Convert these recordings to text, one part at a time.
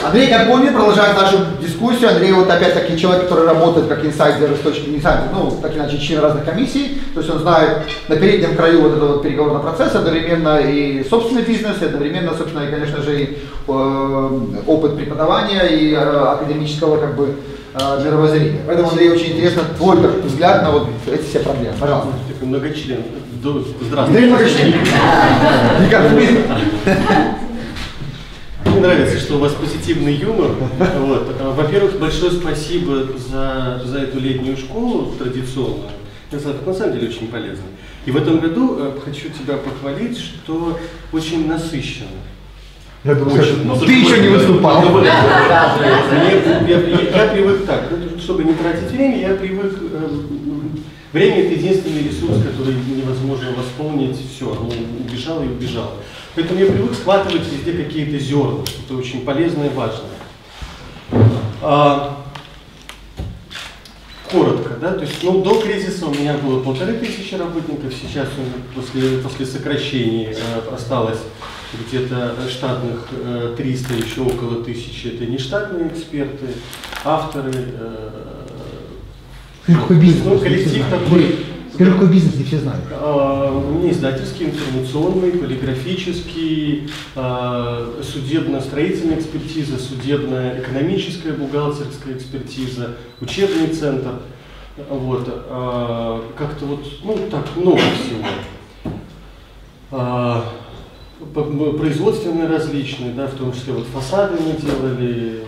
Андрей Гарпунин продолжает нашу дискуссию. Андрей вот опять-таки человек, который работает как инсайдер с точки, ну, так иначе, член разных комиссий. То есть он знает на переднем краю вот этого переговорного процесса одновременно и собственный бизнес, и одновременно, собственно, и, конечно же, и опыт преподавания и академического как бы мировоззрения. Поэтому, Андрей, очень интересно твой взгляд на вот эти все проблемы. Пожалуйста. Такой многочлен. Здравствуйте. Андрей многочлен. Мне нравится, что у вас позитивный юмор. Вот. Во-первых, большое спасибо за эту летнюю школу традиционную. Это на самом деле очень полезно. И в этом году хочу тебя похвалить, что очень насыщенно. Я думаю, ты еще не выступал. Я привык так, чтобы не тратить время, я привык. Время – это единственный ресурс, который невозможно восполнить. Все, оно убежало и убежало. Поэтому я привык схватывать везде какие-то зерна, что-то очень полезное и важное. Коротко, да, то есть, ну, до кризиса у меня было 1500 работников, сейчас после сокращений осталось где-то штатных 300, еще около 1000, это не штатные эксперты, авторы, коллектив такой. Скажи, какой бизнес не все знают? У меня издательский, информационный, полиграфический, судебно-строительная экспертиза, судебно-экономическая, бухгалтерская экспертиза, учебный центр. Вот. Как-то вот, ну так, много всего. Производственные различные, да, в том числе вот фасады мы делали,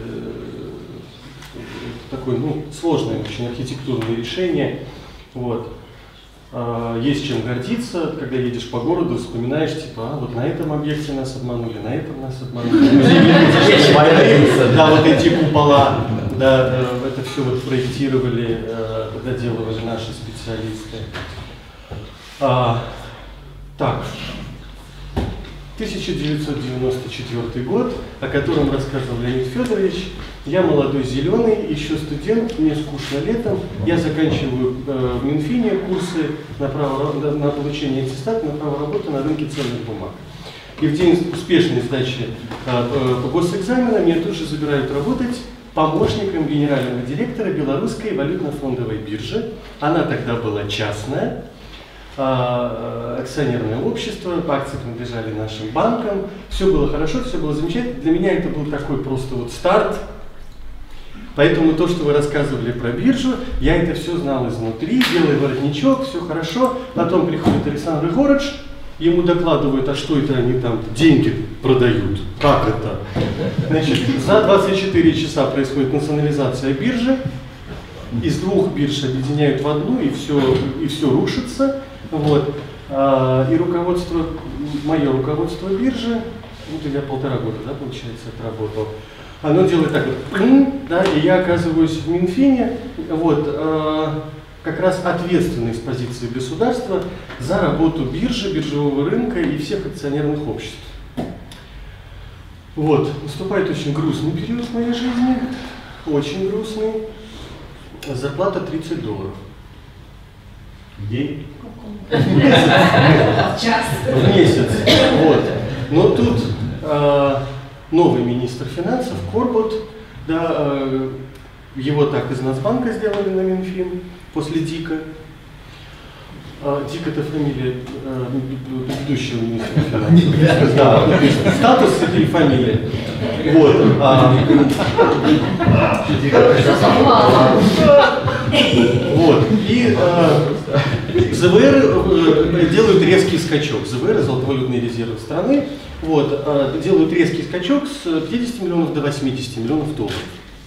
такое, ну, сложное очень архитектурное решение. Вот. Есть чем гордиться, когда едешь по городу, вспоминаешь, типа, вот на этом объекте нас обманули, на этом нас обманули. Да, вот эти купола, да, это все вот проектировали, доделывали наши специалисты. Так, 1994 год, о котором рассказывал Леонид Федорович. Я молодой зеленый, еще студент, мне скучно летом. Я заканчиваю в Минфине курсы на получение аттестата, на право работы на рынке ценных бумаг. И в день успешной сдачи по госэкзамена меня тут же забирают работать помощником генерального директора Белорусской валютно-фондовой биржи. Она тогда была частная. Акционерное общество, акции принадлежали нашим банкам, все было хорошо, все было замечательно. Для меня это был такой просто вот старт. Поэтому то, что вы рассказывали про биржу, я это все знал изнутри, делаю воротничок, все хорошо. Потом приходит Александр Егорыч, ему докладывают, а что это они там деньги продают, как это? Значит, за 24 часа происходит национализация биржи, из двух бирж объединяют в одну, и все рушится. Вот. И руководство, мое руководство биржи, вот я 1,5 года, да, получается, отработал, оно делает так вот, да, и я оказываюсь в Минфине, вот, как раз ответственный с позиции государства за работу биржи, биржевого рынка и всех акционерных обществ. Вот, наступает очень грустный период в моей жизни, очень грустный. Зарплата $30. В день? В час. В месяц. Вот. Но тут новый министр финансов, Корбут, да, его так из Нацбанка сделали на Минфин после Дика. Дик — это фамилия предыдущего министра финансов. Да, статус и фамилия. Вот. Вот. И ЗВР делают резкий скачок. ЗВР — золотовалютные резервы страны. Вот. Делают резкий скачок с 50 миллионов до 80 миллионов долларов.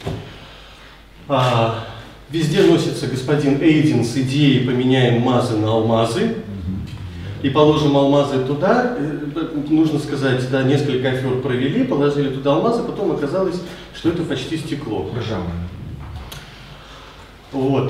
Везде носится господин Эйдин с идеей «поменяем мазы на алмазы» и положим алмазы туда. Нужно сказать, да, несколько афер провели, положили туда алмазы, потом оказалось, что это почти стекло. Вот.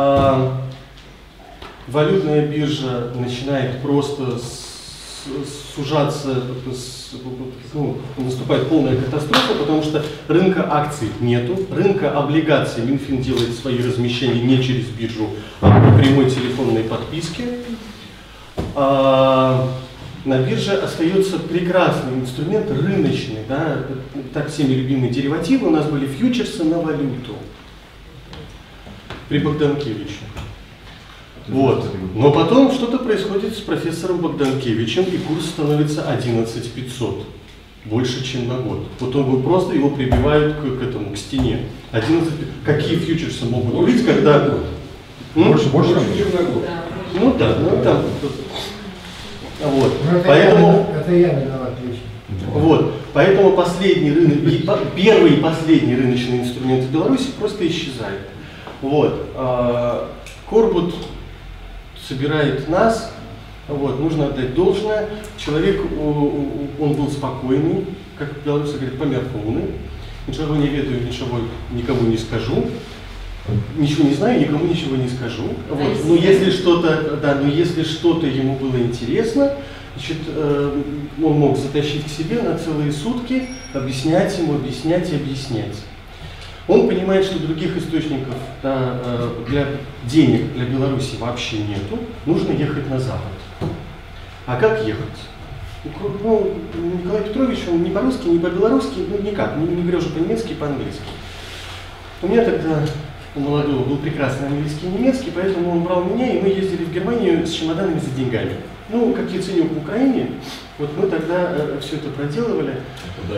Валютная биржа начинает просто сужаться, ну, наступает полная катастрофа, потому что рынка акций нету, рынка облигаций. Минфин делает свои размещения не через биржу, а по прямой телефонной подписке. на бирже остается прекрасный инструмент, рыночный, да, так всеми любимые деривативы, у нас были фьючерсы на валюту при Богданкевиче. Вот. Но потом что-то происходит с профессором Богданкевичем, и курс становится 11500. Больше, чем на год. Вот он просто его прибивают к стене. 11, какие фьючерсы могут быть, когда... Больше, чем на год. Ну да, ну там... Вот. Поэтому... Это я виноват лично. Вот. Поэтому первый и последний рыночный инструмент в Беларуси просто исчезает. Вот. Корбут собирает нас. Вот, нужно отдать должное. Человек, он был спокойный, как белорусы говорят, померковный. Ничего не ведаю, ничего никому не скажу. Ничего не знаю, никому ничего не скажу. Вот. Но если что-то, да, но если что-то ему было интересно, значит, он мог затащить к себе на целые сутки, объяснять ему, объяснять и объяснять. Он понимает, что других источников, да, для денег для Беларуси вообще нету, нужно ехать на Запад. А как ехать? Ну, Николай Петрович, он ни по-русски, ни по-белорусски, ну никак, не говорю уже по-немецки и по-английски. У меня тогда, у молодого, был прекрасный английский и немецкий, поэтому он брал меня, и мы ездили в Германию с чемоданами за деньгами. Ну, как Яценюк в Украине, вот мы тогда все это проделывали. Куда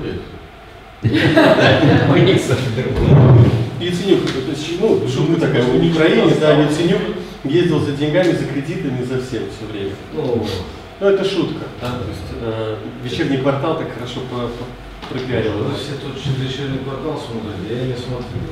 Яценюк, ну, шутка такая, в Украине, да, Яценюк ездил за деньгами, за кредитами, за всем все время. Ну, это шутка, да, то есть вечерний квартал так хорошо пропиарил. Все тут вечерний квартал смотрят, я не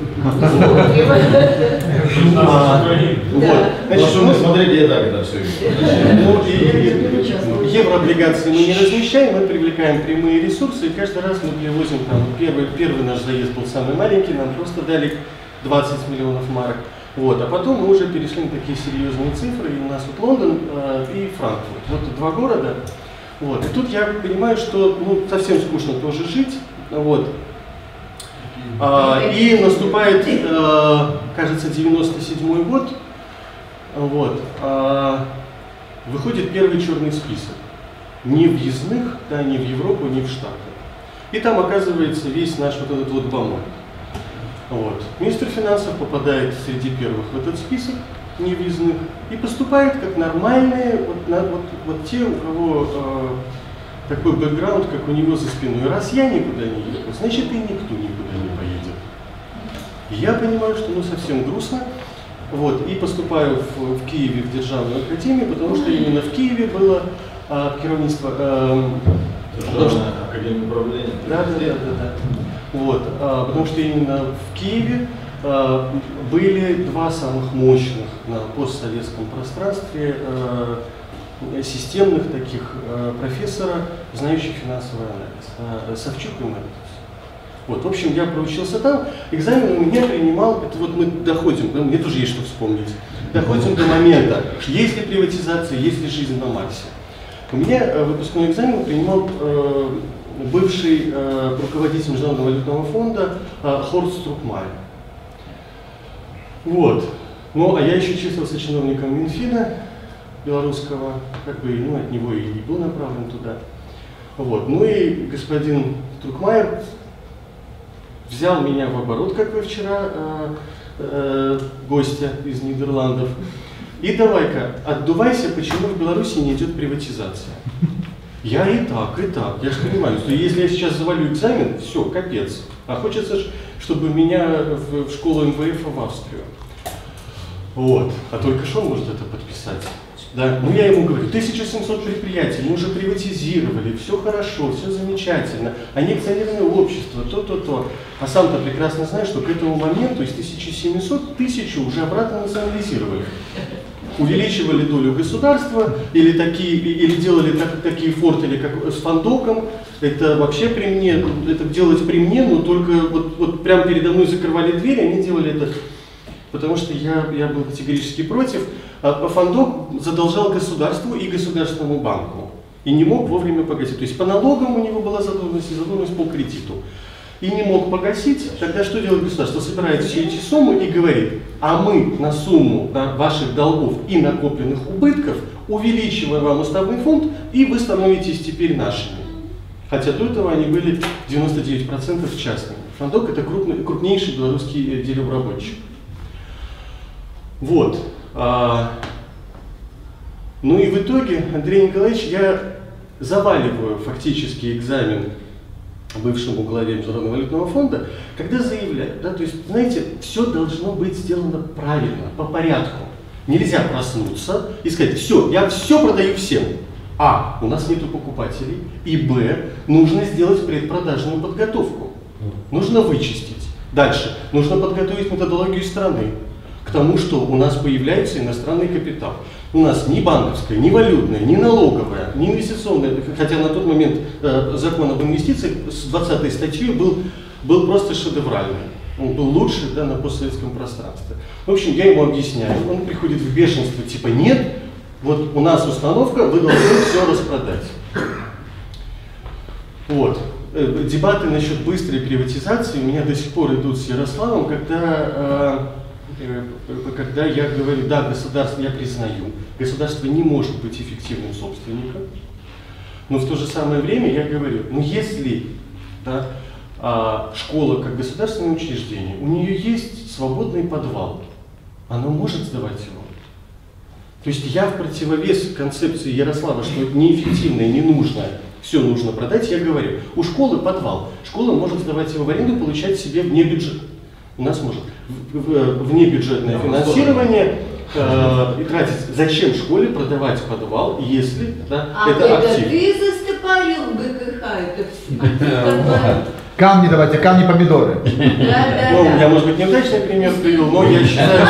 смотрю. Значит, мы смотрели, я так это все видел. Еврооблигации мы не размещаем, мы привлекаем прямые ресурсы, и каждый раз мы привозим, там, первый наш заезд был самый маленький, нам просто дали 20 миллионов марок. Вот, а потом мы уже перешли на такие серьезные цифры, и у нас вот Лондон и Франкфурт. Вот 2 города. Вот. И тут я понимаю, что ну, совсем скучно тоже жить. Вот. И наступает, кажется, 97-й год. Вот. Выходит первый черный список. Не въездных, да, не в Европу, не в Штаты. И там оказывается весь наш вот этот вот бомонд. Вот. Министр финансов попадает среди первых в этот список невъездных и поступает как нормальные, вот те, у кого такой бэкграунд, как у него за спиной. Раз я никуда не еду, значит и никто никуда не поедет. И я понимаю, что ну совсем грустно. Вот. И поступаю в Киеве в Державную академию, потому что именно в Киеве было керівництво... Державная академия управления. Да. Вот, потому что именно в Киеве были 2 самых мощных на постсоветском пространстве системных таких профессора, знающих финансовый анализ, Савчук и Мертвис. Вот, в общем, я проучился там, экзамен у меня принимал, это вот мы доходим, мне тоже есть что вспомнить, доходим до момента, есть ли приватизация, есть ли жизнь на Марсе. У меня выпускной экзамен принимал бывший руководитель Международного валютного фонда Хорст Струкмайер. Вот. Ну, а я еще числился чиновником Минфина белорусского, как бы, ну, от него и был направлен туда. Вот. Ну и господин Струкмайер взял меня в оборот, как вы вчера, гостя из Нидерландов, и давай-ка, отдувайся, почему в Беларуси не идет приватизация. Я и так, я же понимаю, что если я сейчас завалю экзамен, все, капец. А хочется, чтобы меня в школу МВФ в Австрию. Вот, а только что он может это подписать? Да? Ну я ему говорю, 1700 предприятий, мы уже приватизировали, все хорошо, все замечательно, они акционерное общество, то. А сам-то прекрасно знаешь, что к этому моменту из 1700 1000 уже обратно национализировали. Увеличивали долю государства или делали такие фортели, как с Фандоком. Это вообще при мне, это делать при мне, но только вот прямо передо мной закрывали двери, они делали это, потому что я был категорически против. Фандок задолжал государству и государственному банку и не мог вовремя погасить. То есть по налогам у него была задолженность и задолженность по кредиту. и не мог погасить, тогда что делает государство? Собирает все эти суммы и говорит, а мы на сумму ваших долгов и накопленных убытков увеличиваем вам уставный фонд, и вы становитесь теперь нашими. Хотя до этого они были 99% частными. Фондок — это крупнейший белорусский деревообработчик. Вот. Ну и в итоге, Андрей Николаевич, я заваливаю фактически экзамен бывшему главе Международного валютного фонда, когда заявляю, да, то есть, знаете, все должно быть сделано правильно, по порядку. Нельзя проснуться и сказать, все, я все продаю всем. А, у нас нету покупателей, и Б, нужно сделать предпродажную подготовку. Нужно вычистить. Дальше, нужно подготовить методологию страны к тому, что у нас появляется иностранный капитал. У нас ни банковская, ни валютная, ни налоговая, ни инвестиционная, хотя на тот момент закон об инвестициях с 20 статьей был просто шедевральный. Он был лучше, да, на постсоветском пространстве. В общем, я ему объясняю, он приходит в бешенство, типа нет, вот у нас установка, вы должны все распродать. Вот. Дебаты насчет быстрой приватизации у меня до сих пор идут с Ярославом, когда я говорю, да, государство, я признаю, государство не может быть эффективным собственником, но в то же самое время я говорю, ну если, да, школа как государственное учреждение, у нее есть свободный подвал, она может сдавать его. То есть я в противовес концепции Ярослава, что неэффективное, ненужное, все нужно продать, я говорю, у школы подвал, школа может сдавать его в аренду, получать себе вне бюджета. У нас может внебюджетное финансирование и тратить. Зачем школе продавать подвал, если это актив? Ты застопорил ГКХ, это все. Камни давайте, камни помидоры. Ну, я, может быть, неудачный пример привел, но я считаю,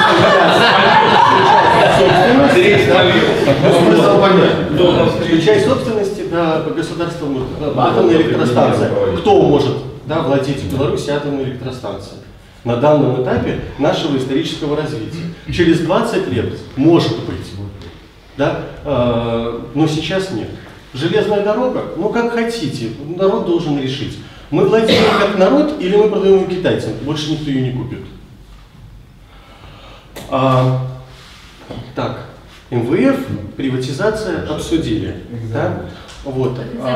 что часть собственности, да, государство может, атомная электростанция. Кто может, да, владеть в Беларуси атомной электростанцией? На данном этапе нашего исторического развития. Через 20 лет, может быть, да, но сейчас нет. Железная дорога, ну как хотите, народ должен решить. Мы владеем как народ или мы продаем ее китайцам, больше никто ее не купит. Так, МВФ, приватизация обсудили. Да? Вот.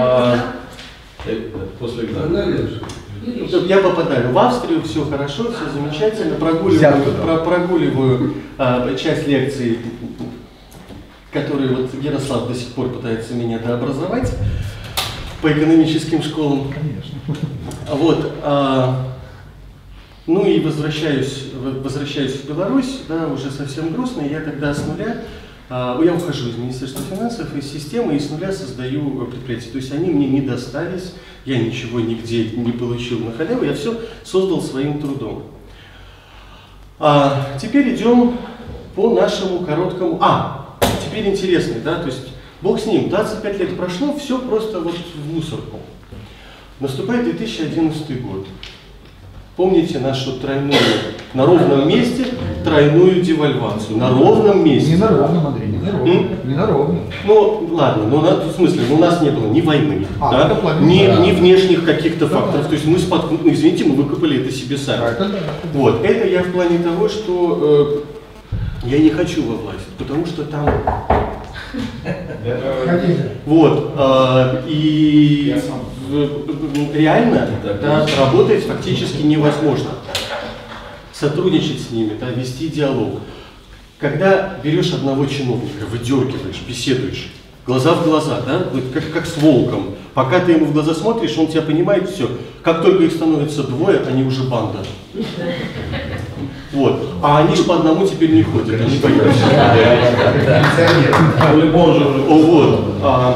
После экзамена. Я попадаю в Австрию, все хорошо, все замечательно, прогуливаю часть лекций, которые вот Ярослав до сих пор пытается меня дообразовать по экономическим школам. Конечно. Вот, ну и возвращаюсь в Беларусь, да, уже совсем грустно, и я тогда с нуля, я ухожу из Министерства финансов, из системы, и с нуля создаю предприятия. То есть они мне не достались, я ничего нигде не получил на халяву, я все создал своим трудом. Теперь идем по нашему короткому... теперь интересный, да, то есть бог с ним, 25 лет прошло, все просто вот в мусорку. Наступает 2011 год. Помните нашу тройную, на ровном месте, тройную девальвацию? На ровном месте. Не на ровном, Андрей, не на ровном. Не на ровном. Ну, ладно, но в смысле, у нас не было ни войны, да, ни внешних каких-то факторов. То есть мы споткнулись, извините, мы выкопали это себе сами. Вот, это я в плане того, что я не хочу во власть, потому что там... Вот, и реально работать фактически невозможно. Сотрудничать с ними, да, вести диалог. Когда берешь одного чиновника, выдергиваешь, беседуешь, глаза в глаза, да, вот как с волком. Пока ты ему в глаза смотришь, он тебя понимает, все. Как только их становится двое, они уже банда. Вот. А они же по одному теперь не ходят, они боятся. Вот.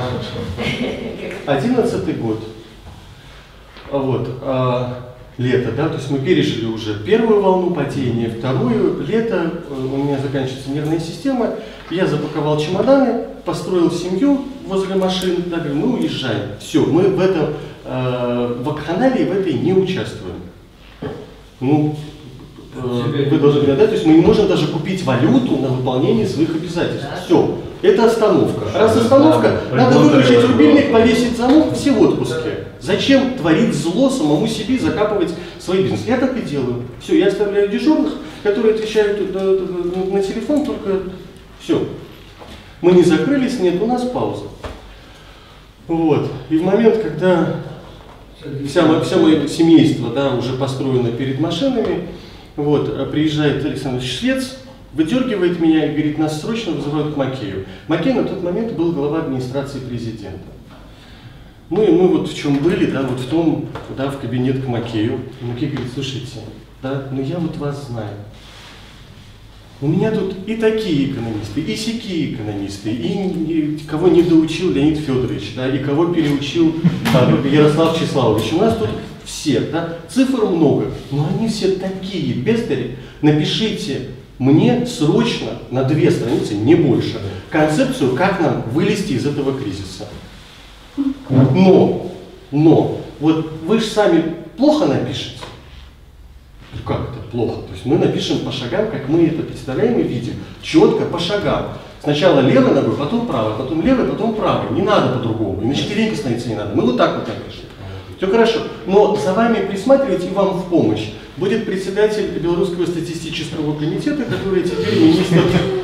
11-й год. Вот. Лето, да, то есть мы пережили уже первую волну падения, вторую, лето, у меня заканчивается нервная система, я запаковал чемоданы, построил семью возле машин, да, говорю, ну уезжаем, все, мы в этом, вакханалии в этой не участвуем. Ну, вы должны понять, да, то есть мы не можем даже купить валюту на выполнение своих обязательств, все, это остановка. Раз остановка, надо выключить рубильник, повесить замок, все в отпуске. Зачем творить зло самому себе и закапывать свой бизнес? Я так и делаю. Все, я оставляю дежурных, которые отвечают на телефон, только все. Мы не закрылись, нет, у нас пауза. Вот. И в момент, когда все мое семейство, да, уже построено перед машинами, вот, приезжает Александр Швец, выдергивает меня и говорит, нас срочно вызывают к Макею. Макей на тот момент был глава администрации президента. Ну и мы вот в чем были, да, вот в том, да, в кабинет к Макею. И Макей говорит, слушайте, да, ну я вот вас знаю. У меня тут и такие экономисты, и сякие экономисты, и кого не доучил Леонид Федорович, да, и кого переучил Ярослав Числавович. У нас тут все, да, цифр много, но они все такие бездари. Напишите мне срочно на 2 страницы, не больше, концепцию, как нам вылезти из этого кризиса. Но, вот вы же сами плохо напишете. Как это плохо? То есть мы напишем по шагам, как мы это представляем и видим. Четко по шагам. Сначала левой ногой, потом правой, потом левой, потом правой. Не надо по-другому. И на четвереньки становиться не надо. Мы вот так вот напишем. Все хорошо. Но за вами присматривать и вам в помощь будет председатель Белорусского статистического комитета, который теперь министр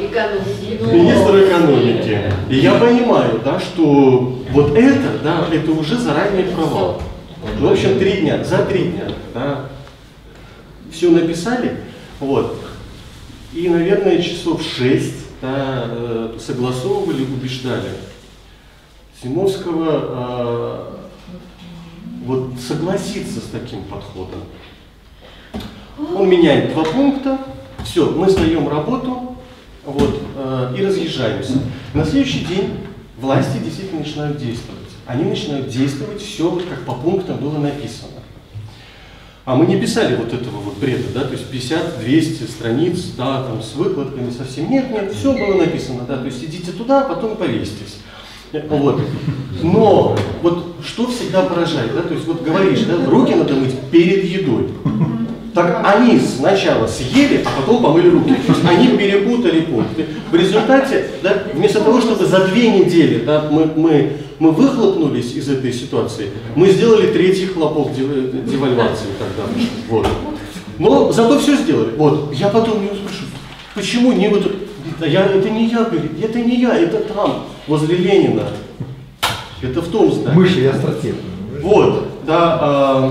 экономики. И я понимаю, да, что вот это, да, это уже заранее провал. В общем, 3 дня, за 3 дня, да, все написали, вот, и, наверное, часов 6, да, согласовывали, убеждали Зимовского вот согласиться с таким подходом. Он меняет 2 пункта, все, мы сдаем работу, вот, и разъезжаемся. На следующий день власти действительно начинают действовать. Они начинают действовать все, как по пунктам было написано. А мы не писали вот этого вот бреда, да, то есть 50-200 страниц, да, там с выкладками совсем. Нет, все было написано, да, то есть идите туда, потом повеситесь. Вот. Но вот что всегда поражает, да, то есть вот говоришь, да, руки надо мыть перед едой. Так они сначала съели, а потом помыли руки. То есть они перепутали пункты. В результате, да, вместо того, чтобы за 2 недели, да, мы выхлопнулись из этой ситуации, мы сделали 3-й хлопок девальвации тогда. Вот. Но зато все сделали. Вот. Я потом не услышу, почему не вот это не я, говорит, это не я, это там, возле Ленина. Это в том здании. Мыши и астротек. Вот, да.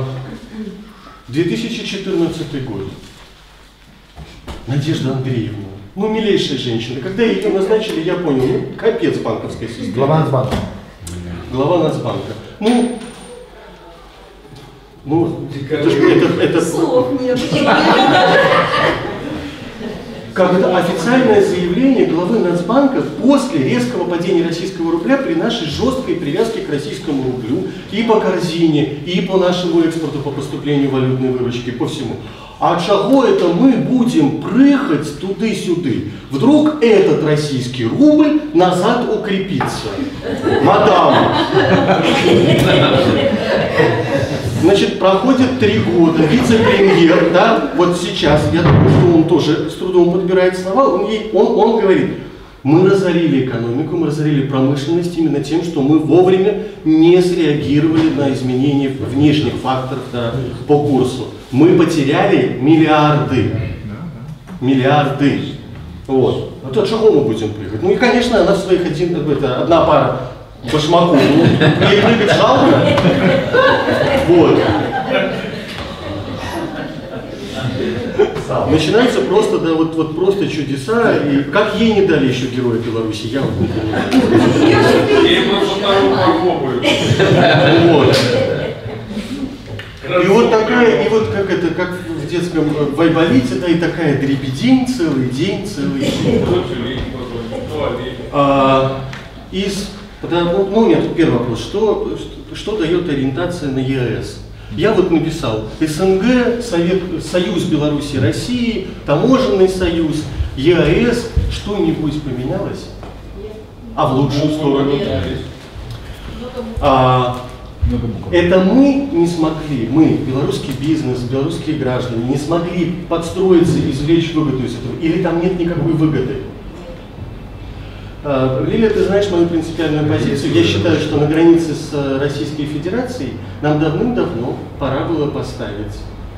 2014 год. Надежда Андреевна. Ну, милейшая женщина. Когда ее назначили, я понял, ну, капец банковской системы. Глава Нацбанка. Глава Нацбанка. Это Слов нет. как это официальное заявление главы Нацбанка после резкого падения российского рубля при нашей жесткой привязке к российскому рублю и по корзине, и по нашему экспорту, по поступлению валютной выручки, по всему. А чего это мы будем прыгать туды-сюды? Вдруг этот российский рубль назад укрепится? Мадам! Значит, проходит 3 года, вице-премьер, да, вот сейчас, я думаю, что он тоже с трудом подбирает слова, он говорит, мы разорили экономику, мы разорили промышленность именно тем, что мы вовремя не среагировали на изменения внешних факторов, да, по курсу. Мы потеряли миллиарды. Миллиарды. Вот. А то чего мы будем прыгать? Ну и, конечно, она в своих одна пара башмаков. Ну, ей прыгать жалко. Вот. Начинаются просто, да, вот просто чудеса. И как ей не дали еще героя Беларуси, я вот не понимаю. Вот. И вот такая, и вот как это, как в детском вайболите, да, и такая дребедень целый день. Ну, у меня тут первый вопрос. Что дает ориентация на ЕС? Я вот написал СНГ, Союз Беларуси и России, Таможенный союз, ЕАЭС. Что-нибудь поменялось? А в лучшую сторону? Это мы не смогли, мы, белорусский бизнес, белорусские граждане, не смогли подстроиться, извлечь выгоду из этого, или там нет никакой выгоды? Лилия, ты знаешь мою принципиальную позицию. Я считаю, что на границе с Российской Федерацией нам давным-давно пора было поставить.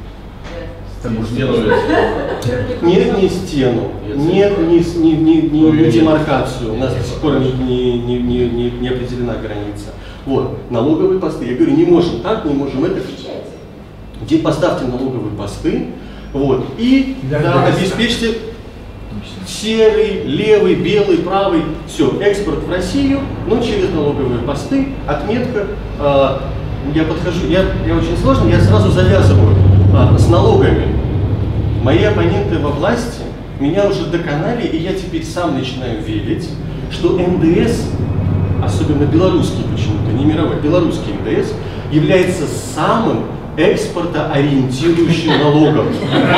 Нет, не стену, нет, не демаркацию. У нас до сих пор не определена граница. Вот, налоговые посты. Я говорю, не можем так, не можем это. Где поставьте налоговые посты, вот, и да, обеспечьте серый, левый, белый, правый, все, экспорт в Россию, но через налоговые посты, отметка. Я подхожу, я очень сложно, я сразу завязываю с налогами. Мои оппоненты во власти меня уже доконали, и я теперь сам начинаю верить, что НДС, особенно белорусский почему-то, не мировой, белорусский НДС, является самым экспортоориентирующим налогом.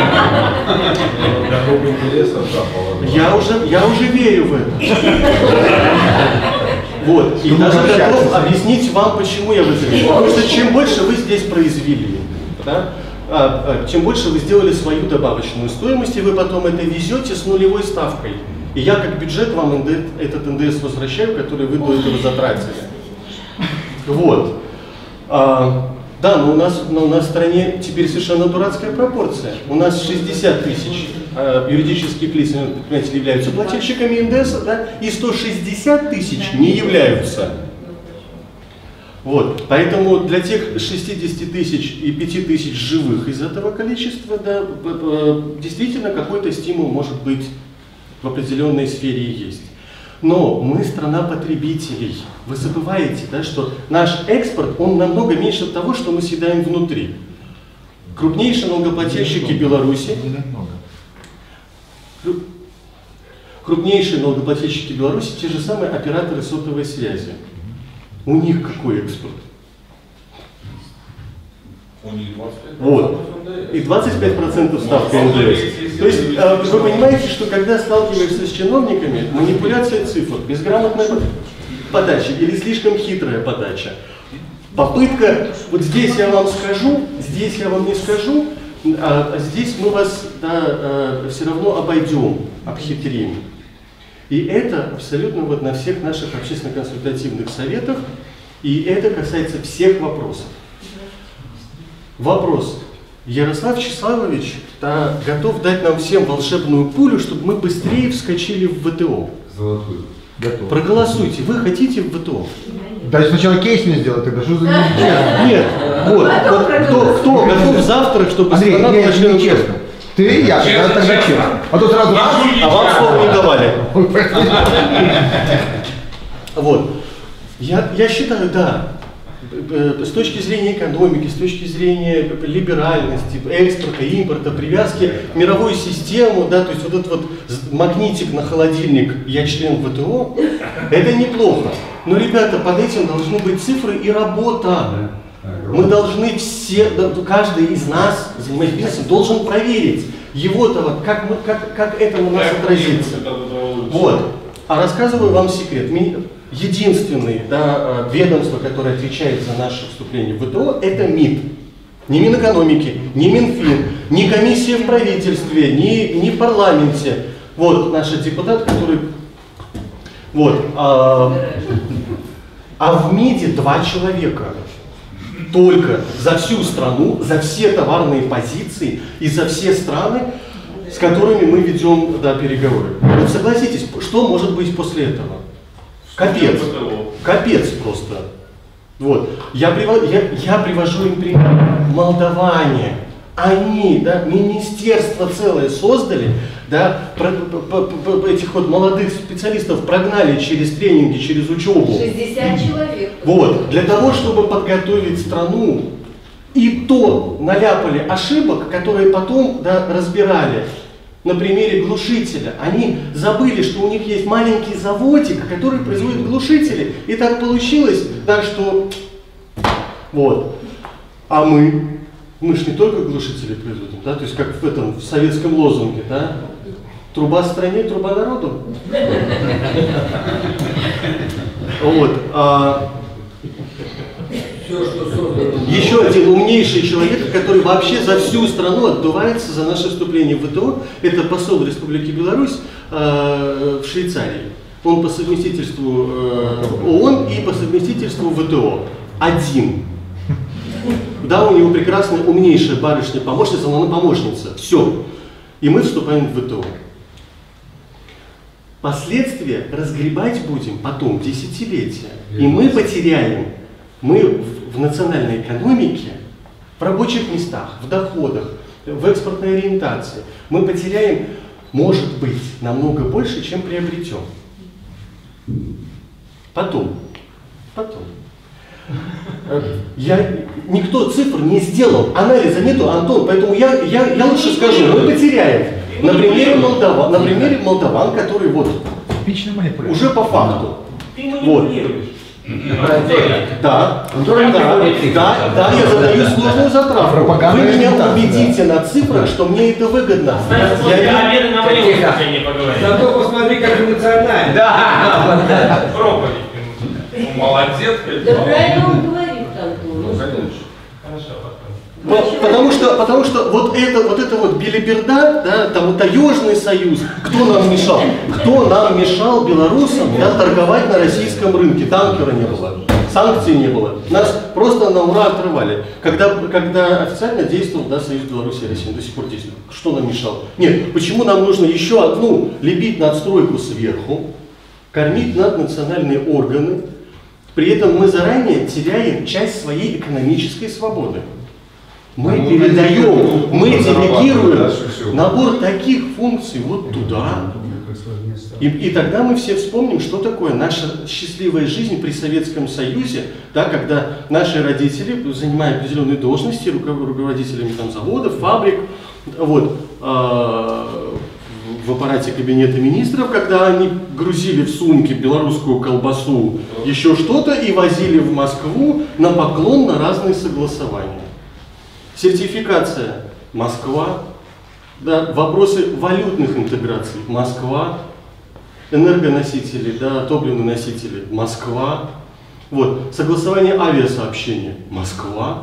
Я уже верю в это. Вот. И даже готов объяснить вам, почему я в это верю. Потому что чем больше вы здесь произвели, да, чем больше вы сделали свою добавочную стоимость, и вы потом это везете с нулевой ставкой. И я как бюджет вам этот НДС возвращаю, который вы до этого затратили. Вот. Да, но у нас в стране теперь совершенно дурацкая пропорция. У нас 60 тысяч юридических лиц и предпринимателей являются плательщиками НДС, да, и 160 тысяч не являются. Вот. Поэтому для тех 60 тысяч и 5 тысяч живых из этого количества, да, действительно какой-то стимул может быть в определенной сфере и есть. Но мы страна потребителей. Вы забываете, да, что наш экспорт, он намного меньше того, что мы съедаем внутри. Крупнейшие налогоплательщики Беларуси, те же самые операторы сотовой связи. У них какой экспорт? У них 25%. Вот. И 25% ставка НДС. То есть вы понимаете, что когда сталкиваешься с чиновниками, манипуляция цифр, безграмотная подача или слишком хитрая подача, попытка, вот здесь я вам скажу, здесь я вам не скажу, а здесь мы вас все равно обойдем, обхитрим. И это абсолютно вот на всех наших общественно-консультативных советах, и это касается всех вопросов. Вопрос. Ярослав Числавович готов дать нам всем волшебную пулю, чтобы мы быстрее вскочили в ВТО. Золотую. Готов. Проголосуйте. Вы хотите в ВТО? Да сначала кейс мне сделать, тогда что за Нет. Вот кто готов завтра, чтобы Андрей, страна была членом честно. ВТО? Ты и я, тогда честно. А то сразу... А вам слова не давали. Вот. Я считаю, да. С точки зрения экономики, с точки зрения либеральности, экспорта, импорта, привязки к мировой системе, да, то есть вот этот вот магнитик на холодильник «я член ВТО», это неплохо. Но, ребята, под этим должны быть цифры и работа. Мы должны все, каждый из нас, занимаясь бизнесом, должен проверить его-то, как это у нас отразится. Вот. А рассказываю вам секрет. Единственное ведомство, которое отвечает за наше вступление в ВТО, это МИД. Ни Минэкономики, ни Минфин, ни комиссия в правительстве, ни в парламенте. Вот наш депутат, который... Вот. А в МИДе 2 человека. Только за всю страну, за все товарные позиции и за все страны, с которыми мы ведем переговоры. Вот согласитесь, что может быть после этого? Капец. Капец просто. Вот. Я привожу им пример. Молдаване. Они, да, министерство целое создали, да, этих вот молодых специалистов прогнали через тренинги, через учебу. 60 человек. Вот. Для того, чтобы подготовить страну, и то наляпали ошибок, которые потом разбирали. На примере глушителя. Они забыли, что у них есть маленький заводик, который производит глушители. И так получилось, да, что... Вот. А мы ж не только глушители производим, да, то есть как в советском лозунге, да, труба стране, труба народу. Вот. Еще один умнейший человек, который вообще за всю страну отдувается за наше вступление в ВТО, это посол Республики Беларусь в Швейцарии. Он по совместительству ООН и по совместительству ВТО. Один. Да, у него прекрасная, умнейшая барышня-помощница, но она помощница. Все. И мы вступаем в ВТО. Последствия разгребать будем потом, десятилетия. И мы потеряем, мы в национальной экономике, в рабочих местах, в доходах, в экспортной ориентации, мы потеряем, может быть, намного больше, чем приобретем. Потом. Никто цифр не сделал, анализа нету, Антон, поэтому я лучше скажу, мы потеряем. На примере молдаван, который вот уже по факту. Вот. Да, я задаю сложную затравку. Вы меня убедите на цифрах, что мне это выгодно. Зато посмотри, как эмоционально. Да. Проповедь. Молодец. Да правильно он говорит, Антон. Потому что вот эта белиберда, да, там таежный союз, кто нам мешал? Кто нам мешал, белорусам, да, торговать на российском рынке? Танкера не было, санкций не было. Нас просто на ура отрывали. Когда официально действовал, да, Союз Беларуси и России, до сих пор действует. Что нам мешало? Нет, почему нам нужно еще одну лепить надстройку сверху, кормить наднациональные органы? При этом мы заранее теряем часть своей экономической свободы. Мы передаем, мы делегируем набор таких функций вот туда. И тогда мы все вспомним, что такое наша счастливая жизнь при Советском Союзе, да, когда наши родители, занимая определенные должности, руководителями там, заводов, фабрик, вот, в аппарате кабинета министров, когда они грузили в сумки белорусскую колбасу, еще что-то, и возили в Москву на поклон на разные согласования. Сертификация – Москва, да, вопросы валютных интеграций – Москва, энергоносители, да, топливные носители – Москва, вот, согласование авиасообщения – Москва.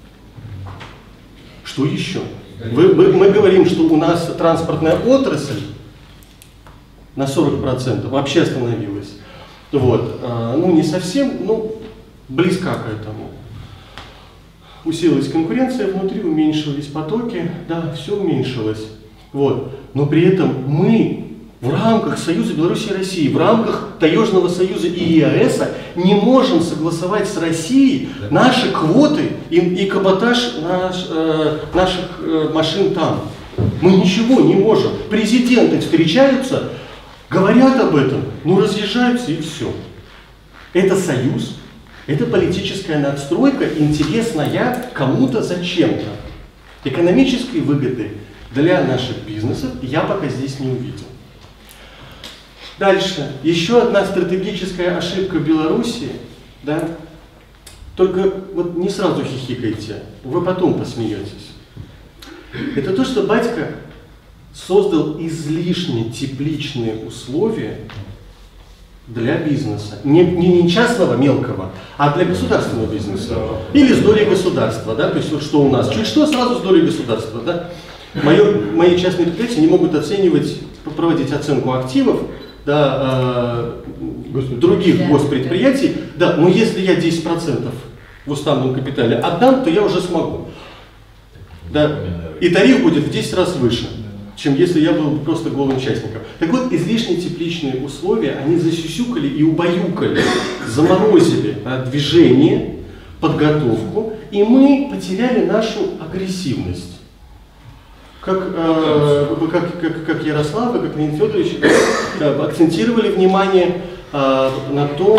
Что еще? Мы говорим, что у нас транспортная отрасль на 40% вообще остановилась. Вот. Ну, не совсем, но близка к этому. Усилилась конкуренция внутри, уменьшились потоки, да, все уменьшилось. Вот. Но при этом мы в рамках Союза Беларуси и России, в рамках Таежного союза и ЕАЭС не можем согласовать с Россией наши квоты и каботаж наших машин там. Мы ничего не можем. Президенты встречаются, говорят об этом, но разъезжаются и все. Это союз, это политическая надстройка, интересная кому-то зачем-то. Экономической выгоды для наших бизнесов я пока здесь не увидел. Дальше. Еще одна стратегическая ошибка Беларуси, да, только вот не сразу хихикайте, вы потом посмеетесь. Это то, что батька создал излишне тепличные условия для бизнеса. Не частного мелкого, а для государственного бизнеса. Или с долей государства, да, то есть вот что у нас. Чуть что, сразу с долей государства, да. Мои частные предприятия не могут оценивать, проводить оценку активов, да, других госпредприятий, да, но если я 10% в уставном капитале отдам, то я уже смогу. Да, и тариф будет в 10 раз выше, чем если я был просто голым участником. Так вот, излишне тепличные условия, они засюсюкали и убаюкали, заморозили движение, подготовку, и мы потеряли нашу агрессивность. Как Ярослав и как Леонид Федорович акцентировали внимание на том,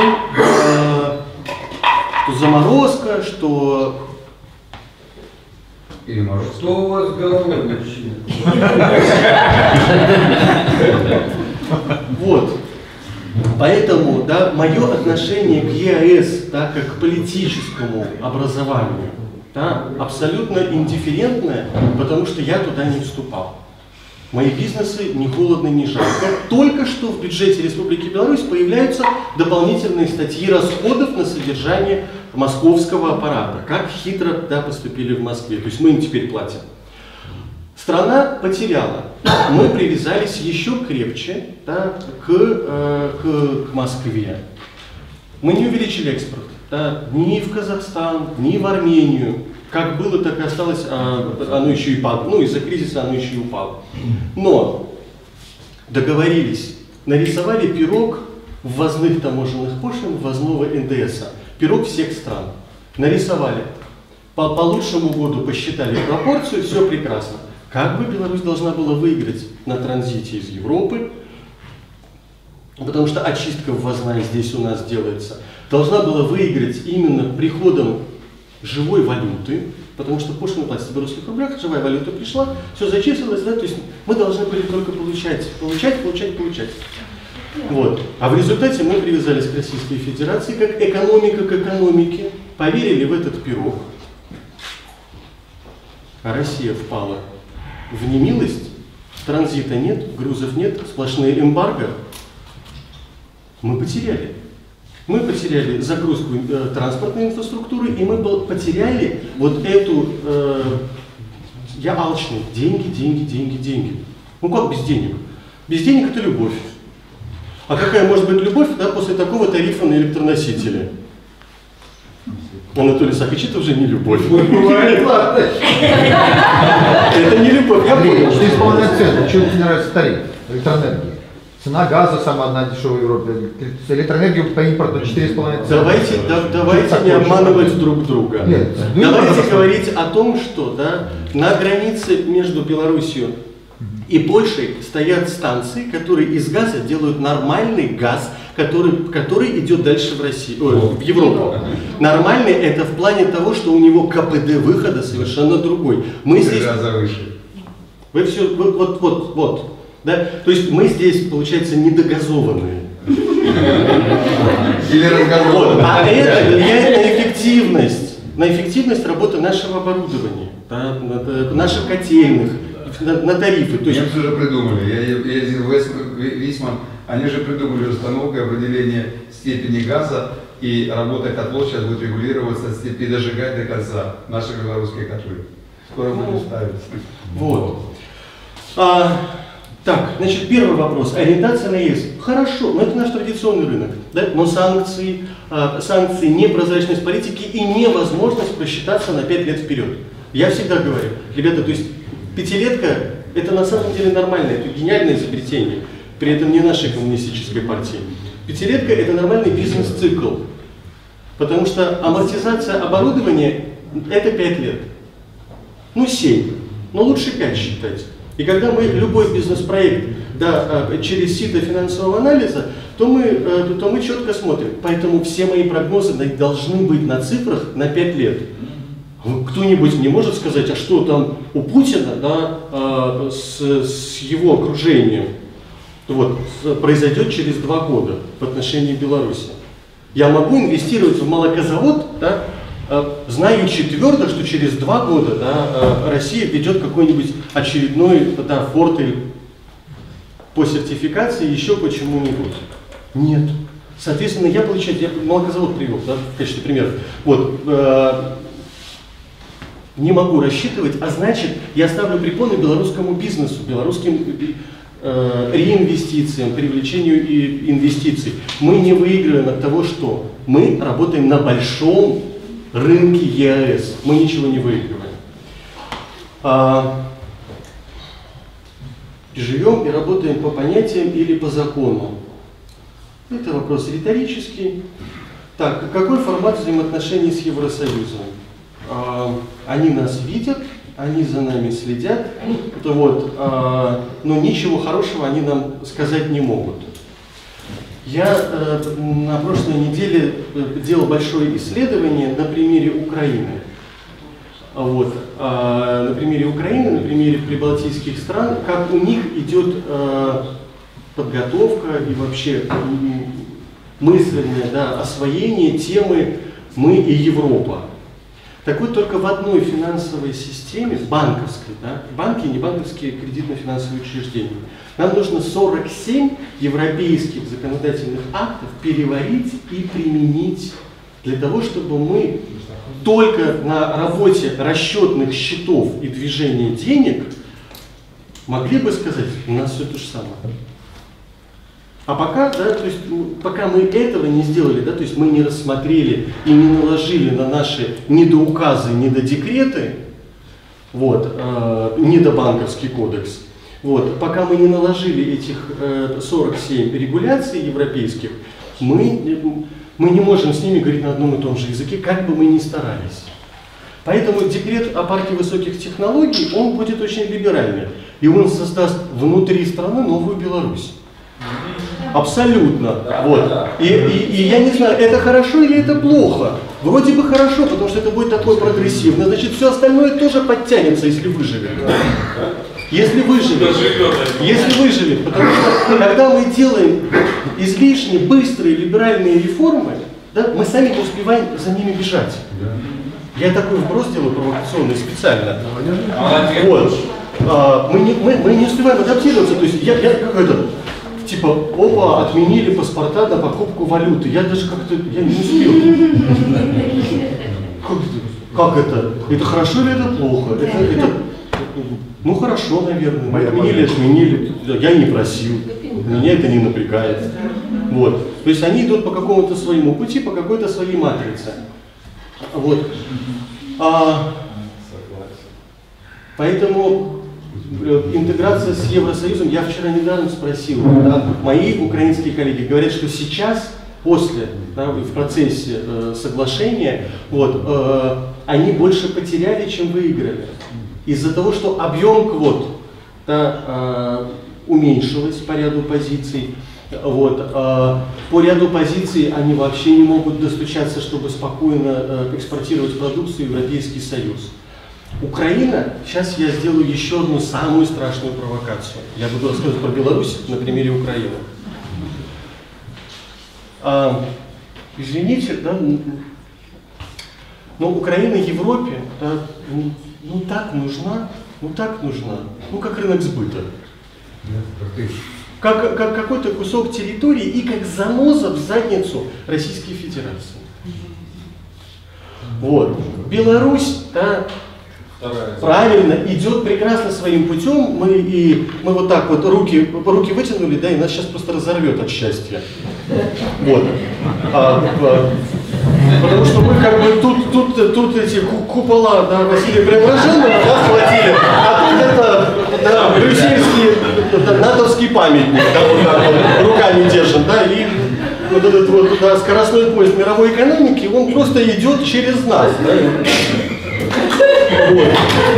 что заморозка, что... Что у вас с головой, мужчина? Вот. Поэтому, да, мое отношение к ЕАЭС, да, как к политическому образованию, да, абсолютно индифферентное, потому что я туда не вступал. Мои бизнесы ни холодно, ни жарко. Только что в бюджете Республики Беларусь появляются дополнительные статьи расходов на содержание московского аппарата. Как хитро, да, поступили в Москве. То есть мы им теперь платим. Страна потеряла мы привязались еще крепче, да, к Москве. Мы не увеличили экспорт, да, ни в Казахстан, ни в Армению. Как было, так и осталось, оно еще и упало. Ну, из-за кризиса оно еще и упало. Но договорились, нарисовали пирог ввозных таможенных пошлин, ввозного НДСа. Пирог всех стран. Нарисовали. По лучшему году посчитали пропорцию, все прекрасно. Как бы Беларусь должна была выиграть на транзите из Европы, потому что очистка ввозная здесь у нас делается, должна была выиграть именно приходом живой валюты, потому что пошлина платится в белорусских рублях, живая валюта пришла, все зачислилось, да, то есть мы должны были только получать. Вот. А в результате мы привязались к Российской Федерации как экономика к экономике, поверили в этот пирог, а Россия впала в немилость, транзита нет, грузов нет, сплошные эмбарго. Мы потеряли. Мы потеряли загрузку транспортной инфраструктуры, и мы потеряли вот эту, я алчный, деньги. Ну как без денег? Без денег это любовь. А какая может быть любовь, да, после такого тарифа на электроносители? Анатолий Сахач, это уже не любовь. Это не любовь, я понял. 4,5 цента. Чего тебе не нравится тариф электроэнергии? Цена газа самая одна дешевая в Европе. Электроэнергию по импорту 4,5 цента. Давайте не обманывать друг друга. Давайте говорить о том, что, да, на границе между Белоруссией и Польшей стоят станции, которые из газа делают нормальный газ, который идет дальше в Россию, в Европу. Нормальный это в плане того, что у него КПД выхода совершенно другой. Мы здесь... Вы все, вот. Да? То есть мы здесь, получается, недогазованные. Или разгазованные. А это влияет на эффективность работы нашего оборудования, да, наших котельных, на тарифы. То есть... Немцы уже придумали, я ездил в Висман, они же придумали установку определения степени газа, и работа котлов сейчас будет регулироваться и дожигать до конца наши белорусские котлы. Скоро будем ставить. Вот. Так, значит, первый вопрос. Ориентация на ЕС. Хорошо, но это наш традиционный рынок. Да? Но санкции, непрозрачность политики и невозможность просчитаться на 5 лет вперед. Я всегда говорю, ребята, то есть пятилетка это на самом деле нормально, это гениальное изобретение, при этом не нашей коммунистической партии. Пятилетка это нормальный бизнес-цикл, потому что амортизация оборудования это 5 лет. Ну 7, но лучше 5 считать. И когда мы любой бизнес-проект, да, через сито финансового анализа, то мы четко смотрим. Поэтому все мои прогнозы должны быть на цифрах на 5 лет. Кто-нибудь не может сказать, а что там у Путина, да, с его окружением вот, произойдет через 2 года в отношении Беларуси. Я могу инвестировать в молокозавод, да, знаючи твердо, что через 2 года, да, Россия ведет какой-нибудь очередной, да, фортель по сертификации, еще почему-нибудь. Нет. Соответственно, я молокозавод привел, да, в качестве примера. Вот, не могу рассчитывать, а значит, я ставлю препоны белорусскому бизнесу, белорусским реинвестициям, привлечению инвестиций. Мы не выигрываем от того, что мы работаем на большом рынке ЕАЭС. Мы ничего не выигрываем. Живем и работаем по понятиям или по закону. Это вопрос риторический. Так, какой формат взаимоотношений с Евросоюзом? Они нас видят, они за нами следят, вот, но ничего хорошего они нам сказать не могут. Я на прошлой неделе делал большое исследование на примере Украины. Вот, на примере Украины, на примере прибалтийских стран, как у них идет подготовка и вообще мысленное, да, освоение темы «Мы и Европа». Так вот, только в одной финансовой системе, банковской, да, банки и небанковские кредитно-финансовые учреждения, нам нужно 47 европейских законодательных актов переварить и применить для того, чтобы мы только на работе расчетных счетов и движения денег могли бы сказать, у нас все то же самое. А пока, да, то есть, пока мы этого не сделали, да, то есть мы не рассмотрели и не наложили на наши недоуказы, недодекреты, вот, недобанковский кодекс, вот, пока мы не наложили этих 47 регуляций европейских, мы не можем с ними говорить на одном и том же языке, как бы мы ни старались. Поэтому декрет о парке высоких технологий, он будет очень либеральный, и он создаст внутри страны новую Беларусь. Абсолютно. Вот. И я не знаю, это хорошо или это плохо. Вроде бы хорошо, потому что это будет такое прогрессивное, значит, все остальное тоже подтянется, если выживет. Если выживет, потому что когда мы делаем излишне быстрые либеральные реформы, да, мы сами не успеваем за ними бежать. Я такой вброс делаю провокационный специально. Вот. Мы не успеваем адаптироваться, то есть я какой-то, типа, опа, отменили паспорта на покупку валюты. Я даже как-то, я не успел. Как это? Это хорошо или это плохо? Ну хорошо, наверное. Отменили. Я не просил. Меня это не напрягает. Вот. То есть они идут по какому-то своему пути, по какой-то своей матрице. Вот. Поэтому интеграция с Евросоюзом, я вчера недавно спросил, да, мои украинские коллеги говорят, что сейчас, после, да, в процессе соглашения, вот, они больше потеряли, чем выиграли. Из-за того, что объем квот, да, уменьшилось по ряду позиций. Вот, по ряду позиций они вообще не могут достучаться, чтобы спокойно экспортировать продукцию в Европейский Союз. Украина, сейчас я сделаю еще одну самую страшную провокацию. Я буду рассказывать про Беларусь на примере Украины. Извините, да, но Украина Европе, да, ну так нужна, ну как рынок сбыта. Как какой-то кусок территории и как заноза в задницу Российской Федерации. Вот. Беларусь, да, правильно, идет прекрасно своим путем. Мы вот так вот руки вытянули, да, и нас сейчас просто разорвет от счастья. Вот. Потому что мы как бы тут эти купола, да, Василия Преображенского нас хватили, а тут это, да, брюссельский, натовский памятник, да, вот так вот, руками держим, да, и вот этот вот, да, скоростной поезд мировой экономики, он просто идет через нас, да. Вот.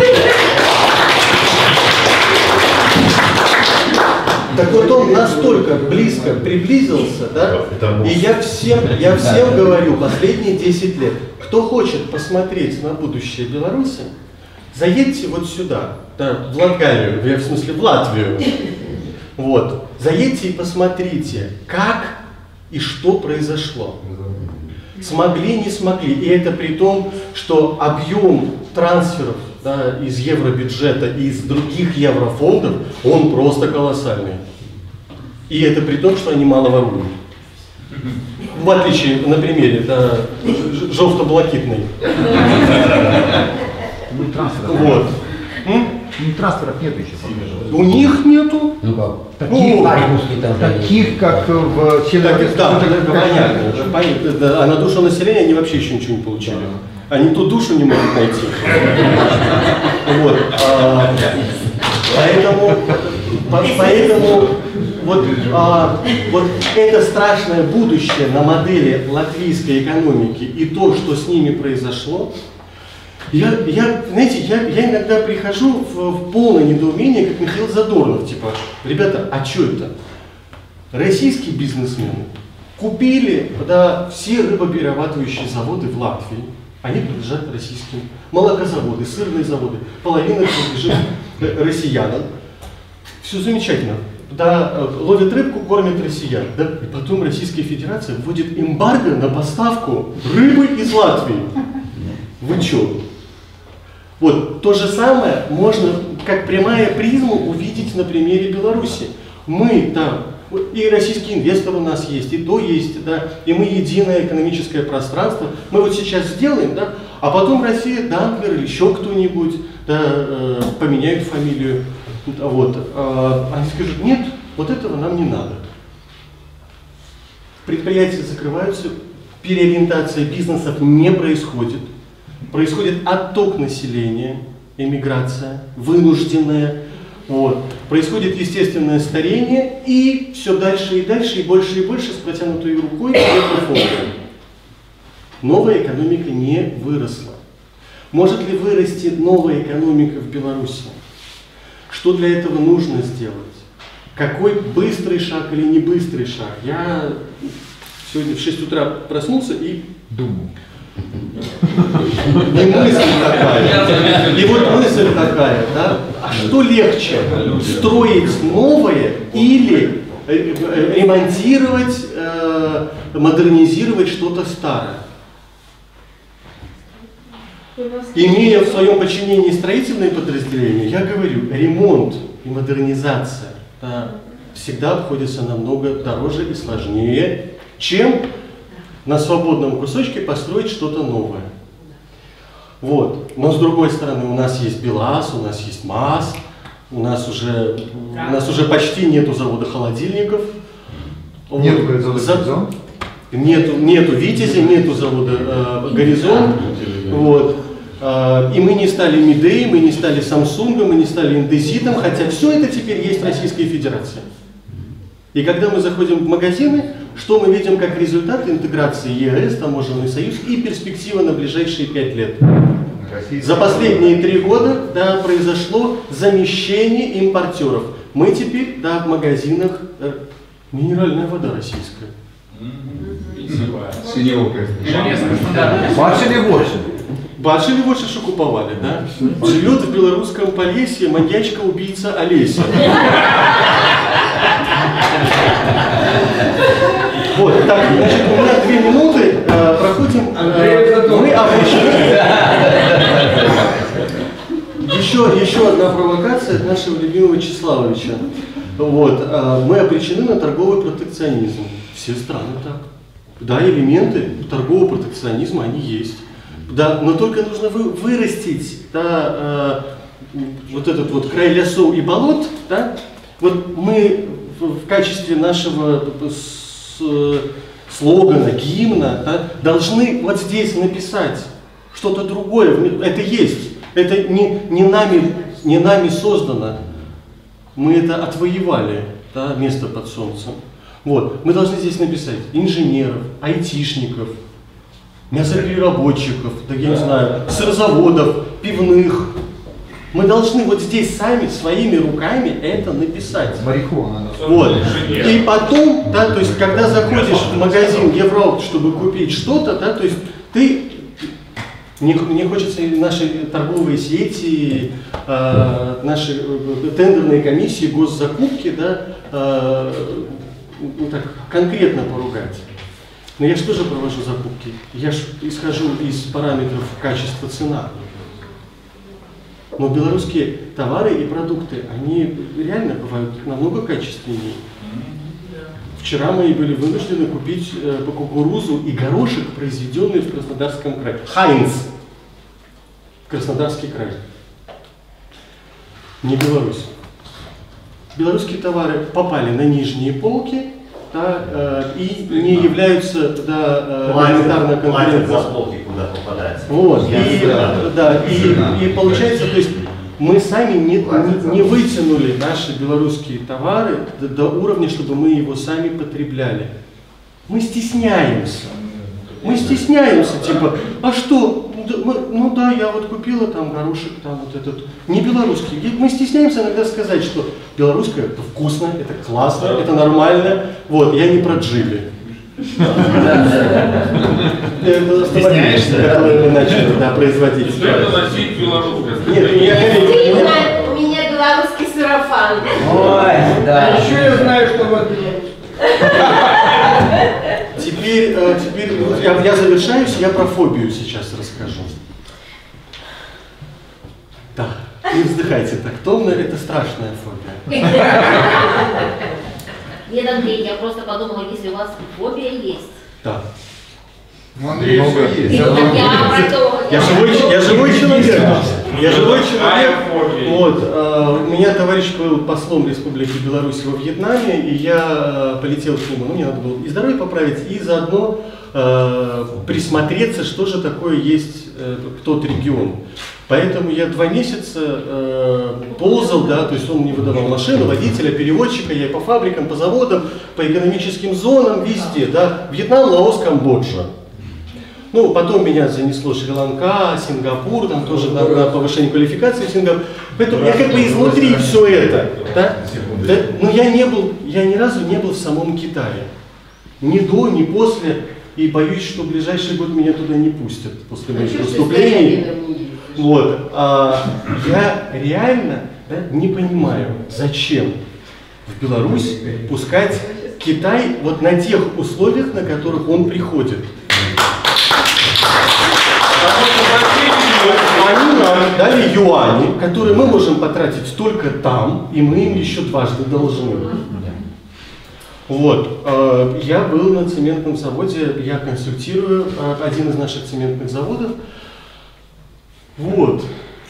Так вот он настолько близко приблизился, да, и я всем говорю последние 10 лет, кто хочет посмотреть на будущее Беларуси, заедьте вот сюда, да, в Латгалию, в смысле в Латвию, вот, заедьте и посмотрите, как и что произошло. Смогли, не смогли, и это при том, что объем трансферов, да, из евробюджета и из других еврофондов, он просто колоссальный. И это при том, что они мало воруют. В отличие, на примере, да, желто-блакитной. Вот. Трансферов нет еще. У них нету. Ну как? Таких, как в понятно. А на душу населения они вообще еще ничего не получили. Они ту душу не могут найти. Вот. Поэтому вот это страшное будущее на модели латвийской экономики и то, что с ними произошло, знаете, я иногда прихожу в полное недоумение, как Михаил Задорнов, типа, ребята, а что это? Российские бизнесмены купили, да, все рыбоперерабатывающие заводы в Латвии, они принадлежат российским, молокозаводы, сырные заводы, половина принадлежит россиянам. Все замечательно. Да, ловят рыбку, кормят россиян. Да, и потом Российская Федерация вводит эмбарго на поставку рыбы из Латвии. Вы чё? Вот то же самое можно, как прямая призма, увидеть на примере Беларуси. Мы, да, и российский инвестор у нас есть, и то есть, да, и мы единое экономическое пространство. Мы вот сейчас сделаем, да, а потом Россия, Данклер или еще кто-нибудь, да, поменяют фамилию. Вот. Они скажут, нет, вот этого нам не надо. Предприятия закрываются, переориентация бизнесов не происходит. Происходит отток населения, эмиграция, вынужденная. Вот. Происходит естественное старение, и все дальше и дальше, и больше с протянутой рукой фонда. Новая экономика не выросла. Может ли вырасти новая экономика в Беларуси? Что для этого нужно сделать? Какой быстрый шаг или не быстрый шаг? Я сегодня в 6 утра проснулся и думаю. И мысль такая. И вот мысль такая, да? А что легче? Строить новое или ремонтировать, модернизировать что-то старое? Имея в своем подчинении строительные подразделения, я говорю, ремонт и модернизация всегда обходятся намного дороже и сложнее, чем на свободном кусочке построить что-то новое. Вот. Но с другой стороны, у нас есть БелАЗ, у нас есть МАЗ, у нас уже почти нету завода холодильников. Нету завода Нету Витязя, нету завода Горизонт. Вот. И мы не стали Midea, мы не стали Samsung, мы не стали Индезитом, хотя все это теперь есть в Российской Федерации. И когда мы заходим в магазины, что мы видим как результат интеграции ЕС, Таможенный союз и перспектива на ближайшие 5 лет? За последние 3 года произошло замещение импортеров. Мы теперь в магазинах минеральная вода российская. Синеокая. Бачили больше. Бачили больше, что куповали, да? Живет в белорусском Полесье маньячка-убийца Олеся. Вот, так, значит, у меня 2 минуты, проходим, мы обречены. Еще одна провокация от нашего любимого Числавовича. Вот, мы обречены на торговый протекционизм. Все страны так. Да, элементы торгового протекционизма, они есть. Да, но только нужно вырастить вот этот вот край лесов и болот. Да? Вот мы в качестве нашего слогана, гимна, должны вот здесь написать что-то другое. Это есть. Это не нами создано. Мы это отвоевали, место под солнцем. Вот. Мы должны здесь написать инженеров, айтишников, мясопереработчиков, я не знаю, сырзаводов, пивных. Мы должны вот здесь сами, своими руками это написать. Марихуана. Вот. И потом, то есть, когда заходишь в магазин Евроопт, чтобы купить что-то, то есть, мне хочется наши торговые сети, наши тендерные комиссии, госзакупки, так конкретно поругать. Но я же тоже провожу закупки. Я же исхожу из параметров качества, цена. Но белорусские товары и продукты, они реально бывают намного качественнее. Вчера мы были вынуждены купить кукурузу и горошек, произведенные в Краснодарском крае. Хайнц. Краснодарский край. Не Беларусь. Белорусские товары попали на нижние полки, и не являются элементарно конкурентными. За полки куда попадается. Вот. И получается, то есть мы сами не вытянули наши белорусские товары до уровня, чтобы мы его сами потребляли. Мы стесняемся. Мы стесняемся, типа, а что? Ну да, я вот купила там горошек, там вот этот, не белорусский. Мы стесняемся иногда сказать, что белорусское это вкусно, это классно, это нормально. Вот, я не про Джили. Стесняешься? Которые мы начали производить. Что это носить белорусское? Нет, У меня белорусский сарафан. Ой, да. А еще я знаю, что вот... Теперь я завершаюсь, я про фобию сейчас расскажу. Да, не вздыхайте так томно, это страшная фобия. Нет, Андрей, я просто подумала, если у вас фобия есть. Да. Ну, Андрей, все есть. Я про то, Я живой человек. Я живой человек. Вот, у меня товарищ был послом Республики Беларусь во Вьетнаме, и я полетел к нему. Ну, мне надо было и здоровье поправить, и заодно присмотреться, что же такое есть тот регион. Поэтому я 2 месяца ползал, да, то есть он мне выдавал машину, водителя, переводчика, я и по фабрикам, по заводам, по экономическим зонам, везде, да, Вьетнам, Лаос, Камбоджа. Ну, потом меня занесло Шри-Ланка, Сингапур, там тоже на повышение квалификации в Сингапур. Поэтому я как бы изнутри все это, да, но я ни разу не был в самом Китае. Ни до, ни после. И боюсь, что в ближайший год меня туда не пустят после моих выступлений. Вот. Я реально, да, не понимаю, зачем в Беларусь пускать Китай вот на тех условиях, на которых он приходит. Они нам дали юани, которые мы можем потратить только там, и мы им еще дважды должны. Вот, я был на цементном заводе, я консультирую один из наших цементных заводов. Вот.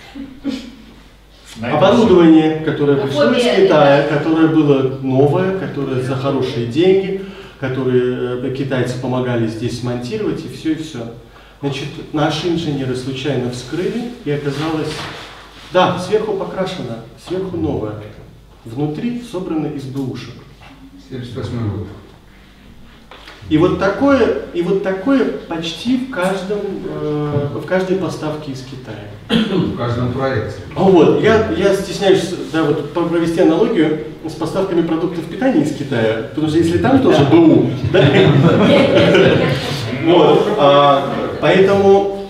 Оборудование, которое пришло из Китая, которое было новое, которое за хорошие деньги, которые китайцы помогали здесь смонтировать, и все, и все. Значит, наши инженеры случайно вскрыли, и оказалось, да, сверху покрашено, сверху новое, внутри собрано из бэушек. 78 год. И вот такое почти в каждой поставке из Китая. В каждом проекте. Вот, я стесняюсь, да, вот провести аналогию с поставками продуктов питания из Китая, потому что если там тоже БУ, да? Вот, поэтому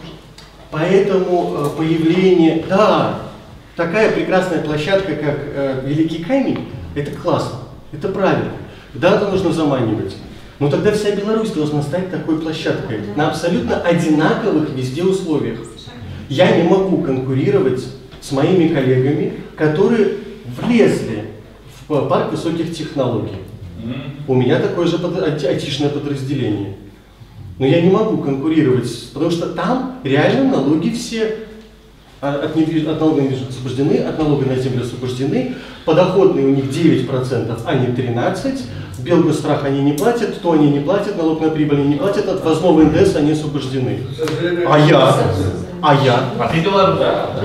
появление, да, такая прекрасная площадка, как Великий Камень, это классно, это правильно, да, нужно заманивать. Но тогда вся Беларусь должна стать такой площадкой на абсолютно одинаковых везде условиях. Я не могу конкурировать с моими коллегами, которые влезли в парк высоких технологий. У меня такое же айтишное подразделение. Но я не могу конкурировать, потому что там реально налоги все от налога на недвижимость освобождены, от налога на землю освобождены, подоходные у них 9%, а не 13%. Белгострах они не платят, то они не платят, налог на прибыль они не платят, от ввозного НДС они освобождены. А я? А ты белорус?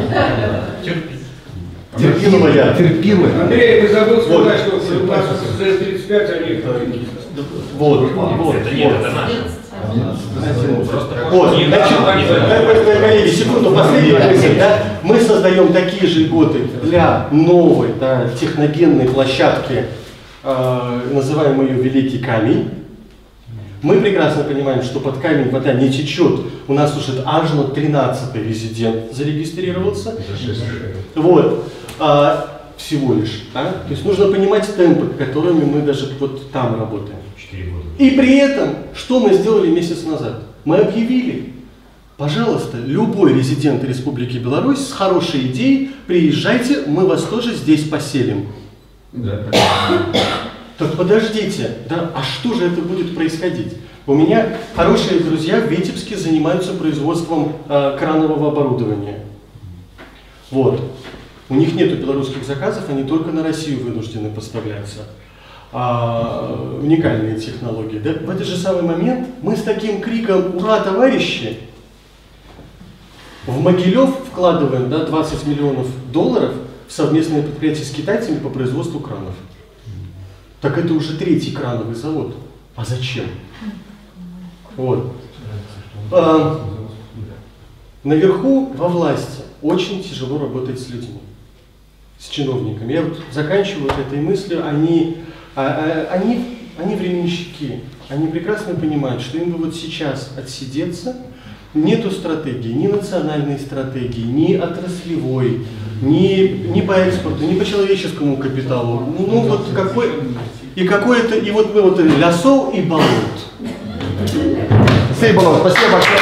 Терпилова я. Андрей, ты забыл сказать, что у нас СССР 35, а нет. Вот. Это нет, это наш. Вот, коллеги, секунду, последняя мысль, да? Мы создаем такие же льготы для новой, да, техногенной площадки, называем ее Великий Камень. Мы прекрасно понимаем, что под камень вода не течет. У нас уже аж 13-й резидент зарегистрировался. Вот. Всего лишь. Да? То есть нужно понимать темпы, которыми мы даже вот там работаем. 4 года. И при этом, что мы сделали месяц назад? Мы объявили, пожалуйста, любой резидент Республики Беларусь с хорошей идеей, приезжайте, мы вас тоже здесь поселим. Да. Так подождите, да, а что же это будет происходить? У меня хорошие друзья в Витебске занимаются производством кранового оборудования. Вот. У них нету белорусских заказов, они только на Россию вынуждены поставляться. Уникальные технологии. Да? В этот же самый момент мы с таким криком «Ура, товарищи!» в Могилев вкладываем, да, 20 миллионов долларов в совместное предприятие с китайцами по производству кранов. Так это уже 3-й крановый завод. А зачем? Вот. Наверху, во власти, очень тяжело работать с людьми, с чиновниками. Я вот заканчиваю этой мыслью, они временщики, они прекрасно понимают, что им бы вот сейчас отсидеться, нету стратегии, ни национальной стратегии, ни отраслевой, ни по экспорту, ни по человеческому капиталу. Ну вот какой, и какое-то, и вот мы вот лясов и болот. Спасибо большое.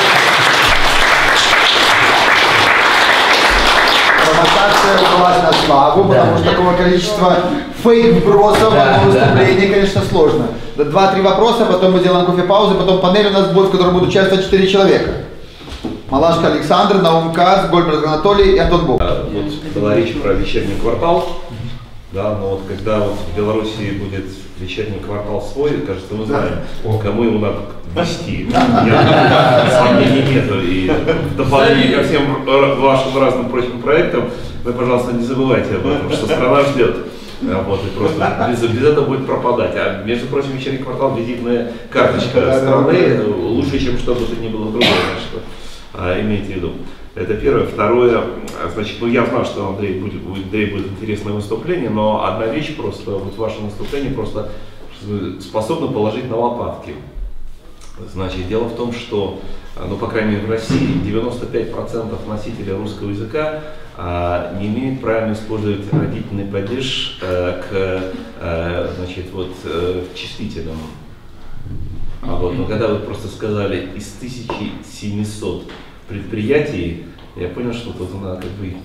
Провокация удалась на славу, потому что такого количества фейк-вбросов в одно выступление, конечно, сложно. 2-3 вопроса, потом мы сделаем кофе-паузу, потом панель у нас будет, в которой будут участвовать 4 человека. Малашко Александр, Наум Кац, Гольберг Анатолий и Антон Бог. Вот была речь про вечерний квартал, да, но вот когда вот в Белоруссии будет вечерний квартал свой, кажется, мы знаем, кому его надо вести. Сомнений нету. И в дополнение ко всем вашим разным прочим проектам, вы, пожалуйста, не забывайте об этом, что страна ждет. Вот, и просто без этого будет пропадать. А между прочим, вечерний квартал — визитная карточка страны, лучше, чем что бы то ни было другое, что имейте в виду. Это первое. Второе, значит, ну я знаю, что Андрей будет интересное выступление, но одна вещь просто, вот ваше выступление просто способно положить на лопатки. Значит, дело в том, что, ну, по крайней мере, в России 95% носителей русского языка не имеют правильно использовать родительный падеж к, значит, вот, числительному. Вот, но когда вы просто сказали из 1700 предприятий, я понял, что тут надо как бы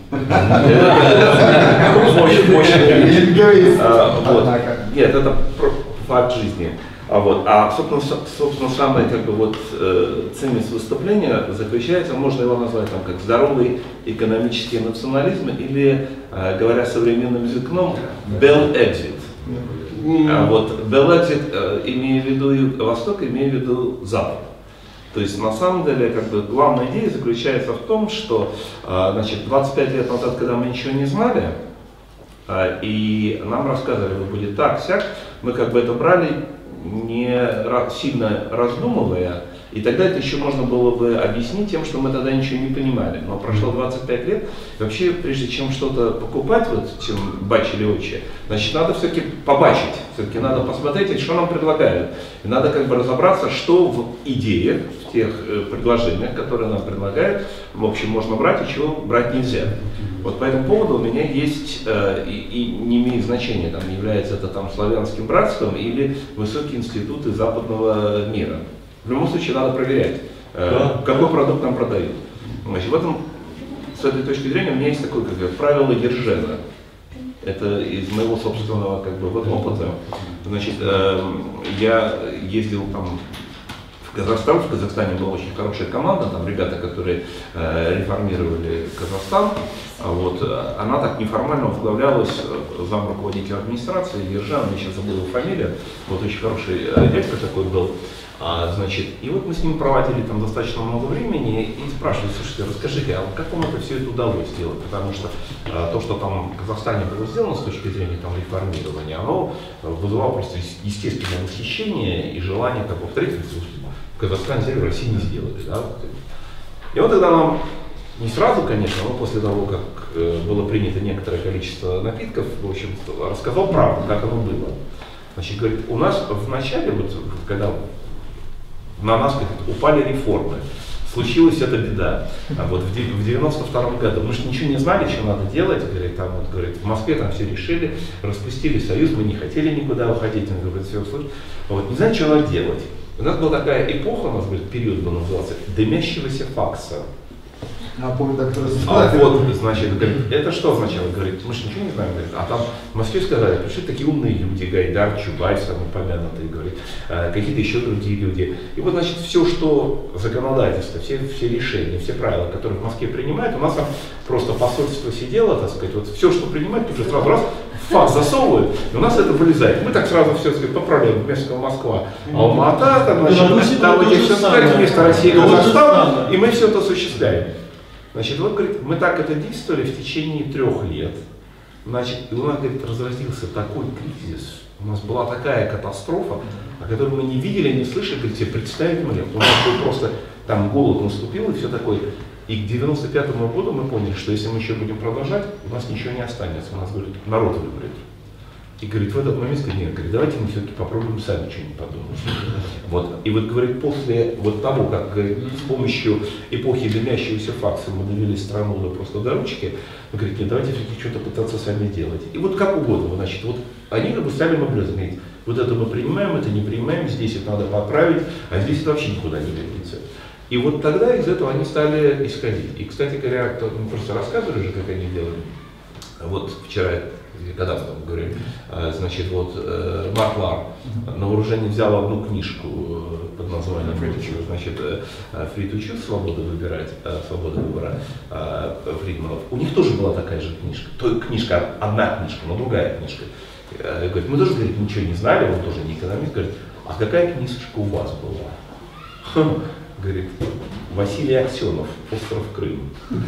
нет, это факт жизни. Собственно, самая как бы вот ценность выступления заключается, можно его назвать там как здоровый экономический национализм или, говоря современным языком, bell exit. Вот bell exit, имея в виду Восток, имея в виду Запад. То есть на самом деле как бы главная идея заключается в том, что значит, 25 лет назад, когда мы ничего не знали, и нам рассказывали, вот будет так, сяк, мы как бы это брали, не сильно раздумывая, и тогда это еще можно было бы объяснить тем, что мы тогда ничего не понимали. Но прошло 25 лет, и вообще, прежде чем что-то покупать, вот, чем бачили очи, значит, надо все-таки побачить, все-таки надо посмотреть, что нам предлагают. И надо как бы разобраться, что в идеях, в тех предложениях, которые нам предлагают, в общем, можно брать и чего брать нельзя. Вот по этому поводу у меня есть, и не имеет значения, там, является это там славянским братством или высокие институты западного мира. В любом случае надо проверять, какой продукт нам продают. Значит, в этом, с этой точки зрения, у меня есть такое как правило Ержена. Это из моего собственного как бы, вот, опыта. Значит, я ездил там в Казахстан, в Казахстане была очень хорошая команда, там ребята, которые реформировали Казахстан. Вот, она так неформально возглавлялась зам руководителя администрации Ержан, я сейчас забыл его фамилию, вот очень хороший дядька такой был. Значит, и вот мы с ним проводили там достаточно много времени и спрашивали: слушайте, расскажите, а как вам это все это удалось сделать? Потому что то, что там в Казахстане было сделано с точки зрения там реформирования, оно вызывало просто естественное восхищение и желание так повторить, в Казахстане взяли, в России не сделали. Да? И вот тогда нам не сразу, конечно, но после того, как было принято некоторое количество напитков, в общем, рассказал правду, как оно было. Значит, говорит, у нас в начале, вот, когда на нас упали реформы, случилась эта беда. Вот в 92 году мы же ничего не знали, что надо делать. Говорит, там, вот, говорит, в Москве там все решили, распустили союз, мы не хотели никуда уходить. Он говорит, все, слушай, вот, не знаю, что надо делать. У нас была такая эпоха, у нас говорит, период был назывался дымящегося факса. Вот, значит, говорит, это что означало? Говорит, мы же ничего не знаем. Говорит, а там в Москве сказали, пришли такие умные люди, Гайдар, Чубайс, упомянутые, говорит, какие-то еще другие люди. И вот, значит, все, что законодательство, все решения, все правила, которые в Москве принимают, у нас там просто посольство сидело, так сказать, вот все, что принимают, тут же сразу раз в факс засовывают, и у нас это вылезает. Мы так сразу все, сказать, поправляем вместо Москва. Алмата, там, значит, там эти все сказать, вместо России, Казахстан, и мы все это осуществляем. Значит, вот, говорит, мы так это действовали в течение 3 лет. Значит, и у нас, говорит, разразился такой кризис, у нас была такая катастрофа, о которой мы не видели, не слышали, говорит, себе представить могли. У нас был просто, там голод наступил и все такое. И к 95-му году мы поняли, что если мы еще будем продолжать, у нас ничего не останется. У нас, говорит, народ выберет. И говорит, в этот момент сказать, нет, говорит, давайте мы все-таки попробуем сами что-нибудь подумать. Вот. И вот, говорит, после вот того, как, говорит, с помощью эпохи дымящегося факса мы довели страну до просто до ручки, он говорит, нет, давайте все-таки что-то пытаться сами делать. И вот как угодно, значит, вот они как бы стали образом говорить, вот это мы принимаем, это не принимаем, здесь это надо поправить, а здесь это вообще никуда не годится. И вот тогда из этого они стали исходить. И, кстати говоря, мы просто рассказывали уже, как они делали. Вот вчера когда мы говорим, значит, вот Марк Лар на вооружение взял одну книжку под названием, значит, Free to Choose, свобода выбирать, свобода выбора Фридманов. У них тоже была такая же книжка, книжка, одна книжка, но другая книжка. Говорит, мы тоже, говорит, ничего не знали, он тоже не экономист, говорит, а какая книжечка у вас была? Говорит, Василий Аксенов, остров Крым.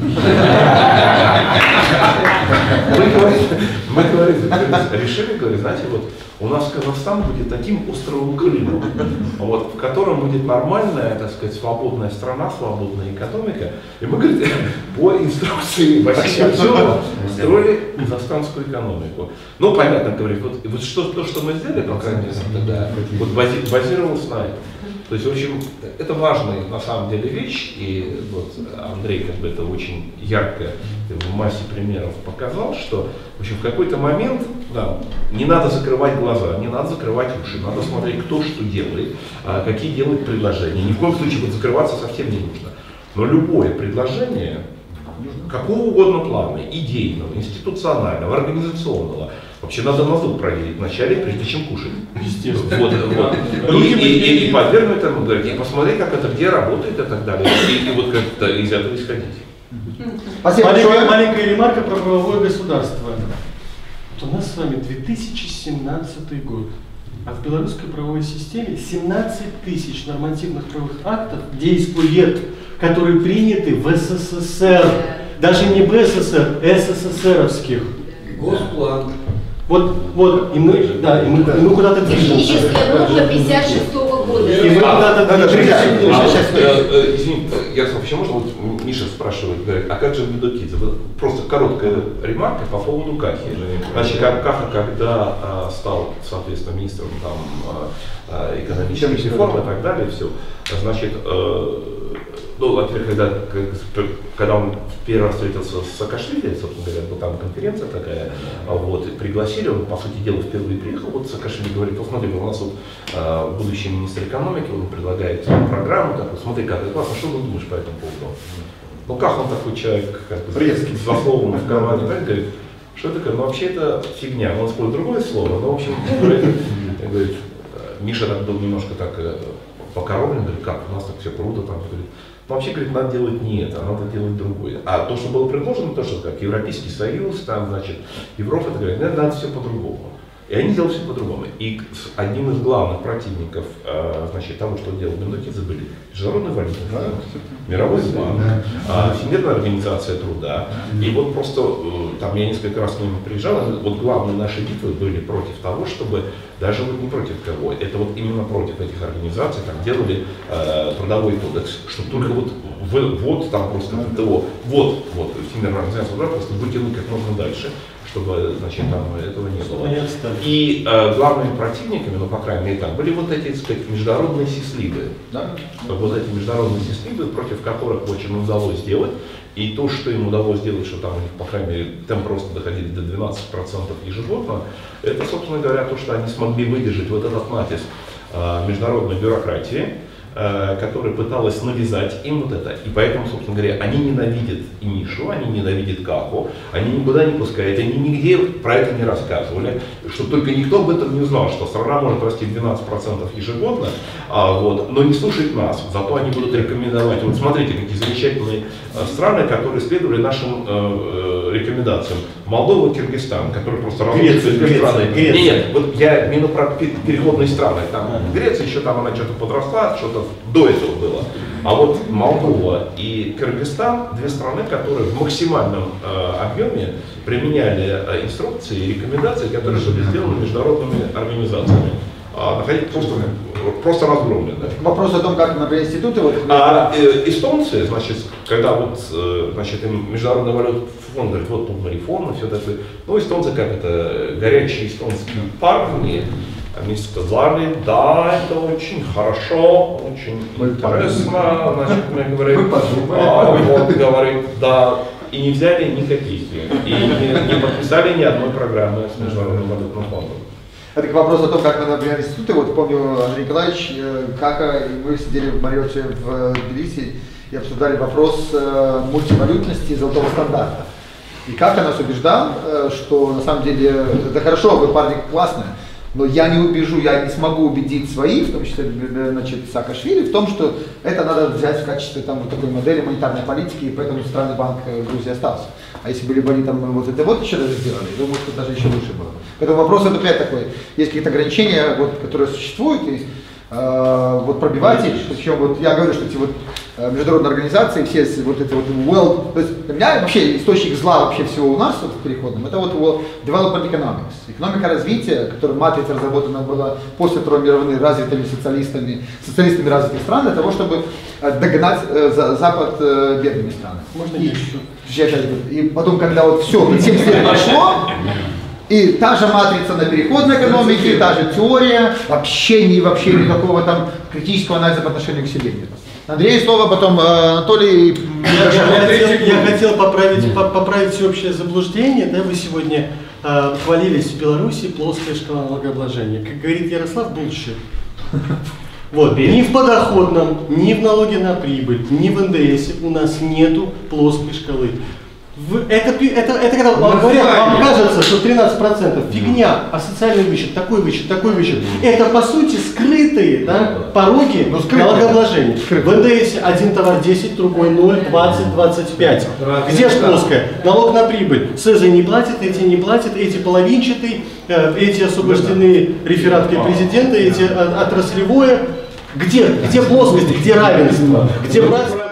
Мы говорим, решили, говорит, знаете, вот у нас Казахстан будет таким островом Крымом, вот, в котором будет нормальная, так сказать, свободная страна, свободная экономика. И мы, говорит, по инструкции Василия Аксенова строили казахстанскую экономику. Ну, понятно, говорит, вот то, что мы сделали, по крайней мере, тогда, вот базировалось на этом. То есть, в общем, это важная на самом деле вещь, и вот Андрей как бы это очень ярко в массе примеров показал, что в общем, в какой-то момент да, не надо закрывать глаза, не надо закрывать уши, надо смотреть, кто что делает, какие делают предложения. Ни в коем случае вот закрываться совсем не нужно. Но любое предложение, какого угодно плана, идейного, институционального, организационного, вообще надо мозг проверить вначале, прежде чем кушать. Естественно. Вот. И подвергнуть этому, говорить, и посмотреть, как это, где работает и так далее. И вот как-то из этого исходить. Спасибо большое. Маленькая ремарка про правовое государство. Вот у нас с вами 2017 год. А в белорусской правовой системе 17 тысяч нормативных правовых актов действует, которые приняты в СССР. Даже не БССР, СССРовских. Госплан. Вот, и мы куда-то движемся. Техническая норма 56-го года. И мы куда-то движемся. Извините, Ярослав, вообще можно, вот Миша спрашивает, говорит, а как же Медокидзе? Просто короткая ремарка по поводу Кахи. Значит, Каха, когда стал, соответственно, министром там, экономических реформ и так далее, все, значит, ну, во-первых, когда он первый раз встретился с Саакашвили, собственно говоря, была там конференция такая, вот, и пригласили, он, по сути дела, впервые приехал, вот Саакашвили говорит, вот смотри, у нас вот будущий министр экономики, он предлагает программу такую, смотри, как это классно, что ты думаешь по этому поводу? Ну, как он такой человек, как бы, с засловом в кармане, говорит, что такое, ну, вообще это фигня, он использует другое слово, но, в общем, говорит, Миша так был немножко так покоровлен, говорит, как, у нас так все круто, там, говорит, но вообще, говорит, надо делать не это, надо делать другое. А то, что было предложено, то, что как Европейский Союз, там, значит, Европа, это говорит, надо все по-другому. И они делали все по-другому. И одним из главных противников, значит, того, что делал Медокидзе, были Международный валютный фонд, Мировой банк, Всемирная организация труда. И вот просто, там я несколько раз к ним приезжал, вот главные наши битвы были против того, чтобы, даже вот не против кого, это вот именно против этих организаций, там делали трудовой кодекс, чтобы только вот там просто ВТО, вот, Всемирная организация труда просто вытянуть как можно дальше, чтобы, значит, там этого не было. И главными противниками, ну, по крайней мере, там были вот эти, так сказать, международные сислибы. Да? Вот эти международные сислибы, против которых очень удалось сделать. И то, что им удалось сделать, что там у них, по крайней мере, там просто доходили до 12% ежегодно, это, собственно говоря, то, что они смогли выдержать вот этот натиск международной бюрократии, которая пыталась навязать им вот это. И поэтому, собственно говоря, они ненавидят и Мишу, они ненавидят Каху, они никуда не пускают, они нигде про это не рассказывали, чтобы только никто об этом не узнал, что страна может расти 12% ежегодно, вот, но не слушает нас, зато они будут рекомендовать. Вот смотрите, какие замечательные страны, которые следовали нашим рекомендациям. Молдова, Киргизстан, которые просто разные страны. Нет, вот я именно про переходные страны. Там Греция еще там она что-то подросла, что-то до этого было. А вот Молдова и Кыргызстан — две страны, которые в максимальном объеме применяли инструкции и рекомендации, которые были сделаны международными организациями. Находить просто разгромлены. Вопрос о том, как, например, институты... Эстонцы, значит, когда вот, значит, им Международный валютный фонд говорит, вот тут реформа, все такое. Ну, эстонцы, как это, горячие эстонские парни, они сказали, да, это очень хорошо, очень интересно, значит, мы говорим, вот, говорит, да, и не взяли ни копейки, и не подписали ни одной программы с Международным валютным фондом. Это к вопросу о том, как мы, например, институты, вот помню, Андрей Николаевич, Каха, мы сидели в Марриотте в Тбилиси и обсуждали вопрос мультивалютности и золотого стандарта. И как-то нас убеждал, что на самом деле это хорошо, вы парни классные, но я не убежу, я не смогу убедить своих, в том числе, значит, Саакашвили, в том, что это надо взять в качестве там, вот такой модели монетарной политики, и поэтому Центральный банк Грузии остался. А если были бы они там вот это вот еще даже сделали, думаю, что даже еще лучше было. Поэтому вопрос опять такой, есть какие-то ограничения, вот, которые существуют, и вот пробивать их, причем вот я говорю, что эти вот международные организации, все вот это вот world, то есть для меня вообще источник зла вообще всего у нас вот, в переходном, это вот development economics, экономика развития, которая матрица разработана была после Второй мировой войны развитыми социалистами развитых стран, для того, чтобы догнать Запад бедными странами. Можно и потом, когда вот все, 70 лет прошло, и та же матрица на переходной экономике, та же теория, вообще никакого там критического анализа по отношению к себе нет. Андрей, слово, потом Анатолий. Я хотел поправить всеобщее заблуждение. Да, вы сегодня хвалились в Беларуси плоская шкала налогообложения. Как говорит Ярослав, bullshit. Вот, ни в подоходном, ни в налоге на прибыль, ни в НДС у нас нету плоской шкалы. Это когда вам говорят, вам кажется, что 13% фигня, а социальный вычет, такой вычет. Это по сути скрытые, да, пороги налогообложения. В НДС один товар 10, другой 0, 20, 25. Где же плоская? Налог на прибыль. СЭЗы не платят, эти половинчатые, эти освобождены рефераткой президента, эти отраслевое. Где плоскость, где равенство? Где братство?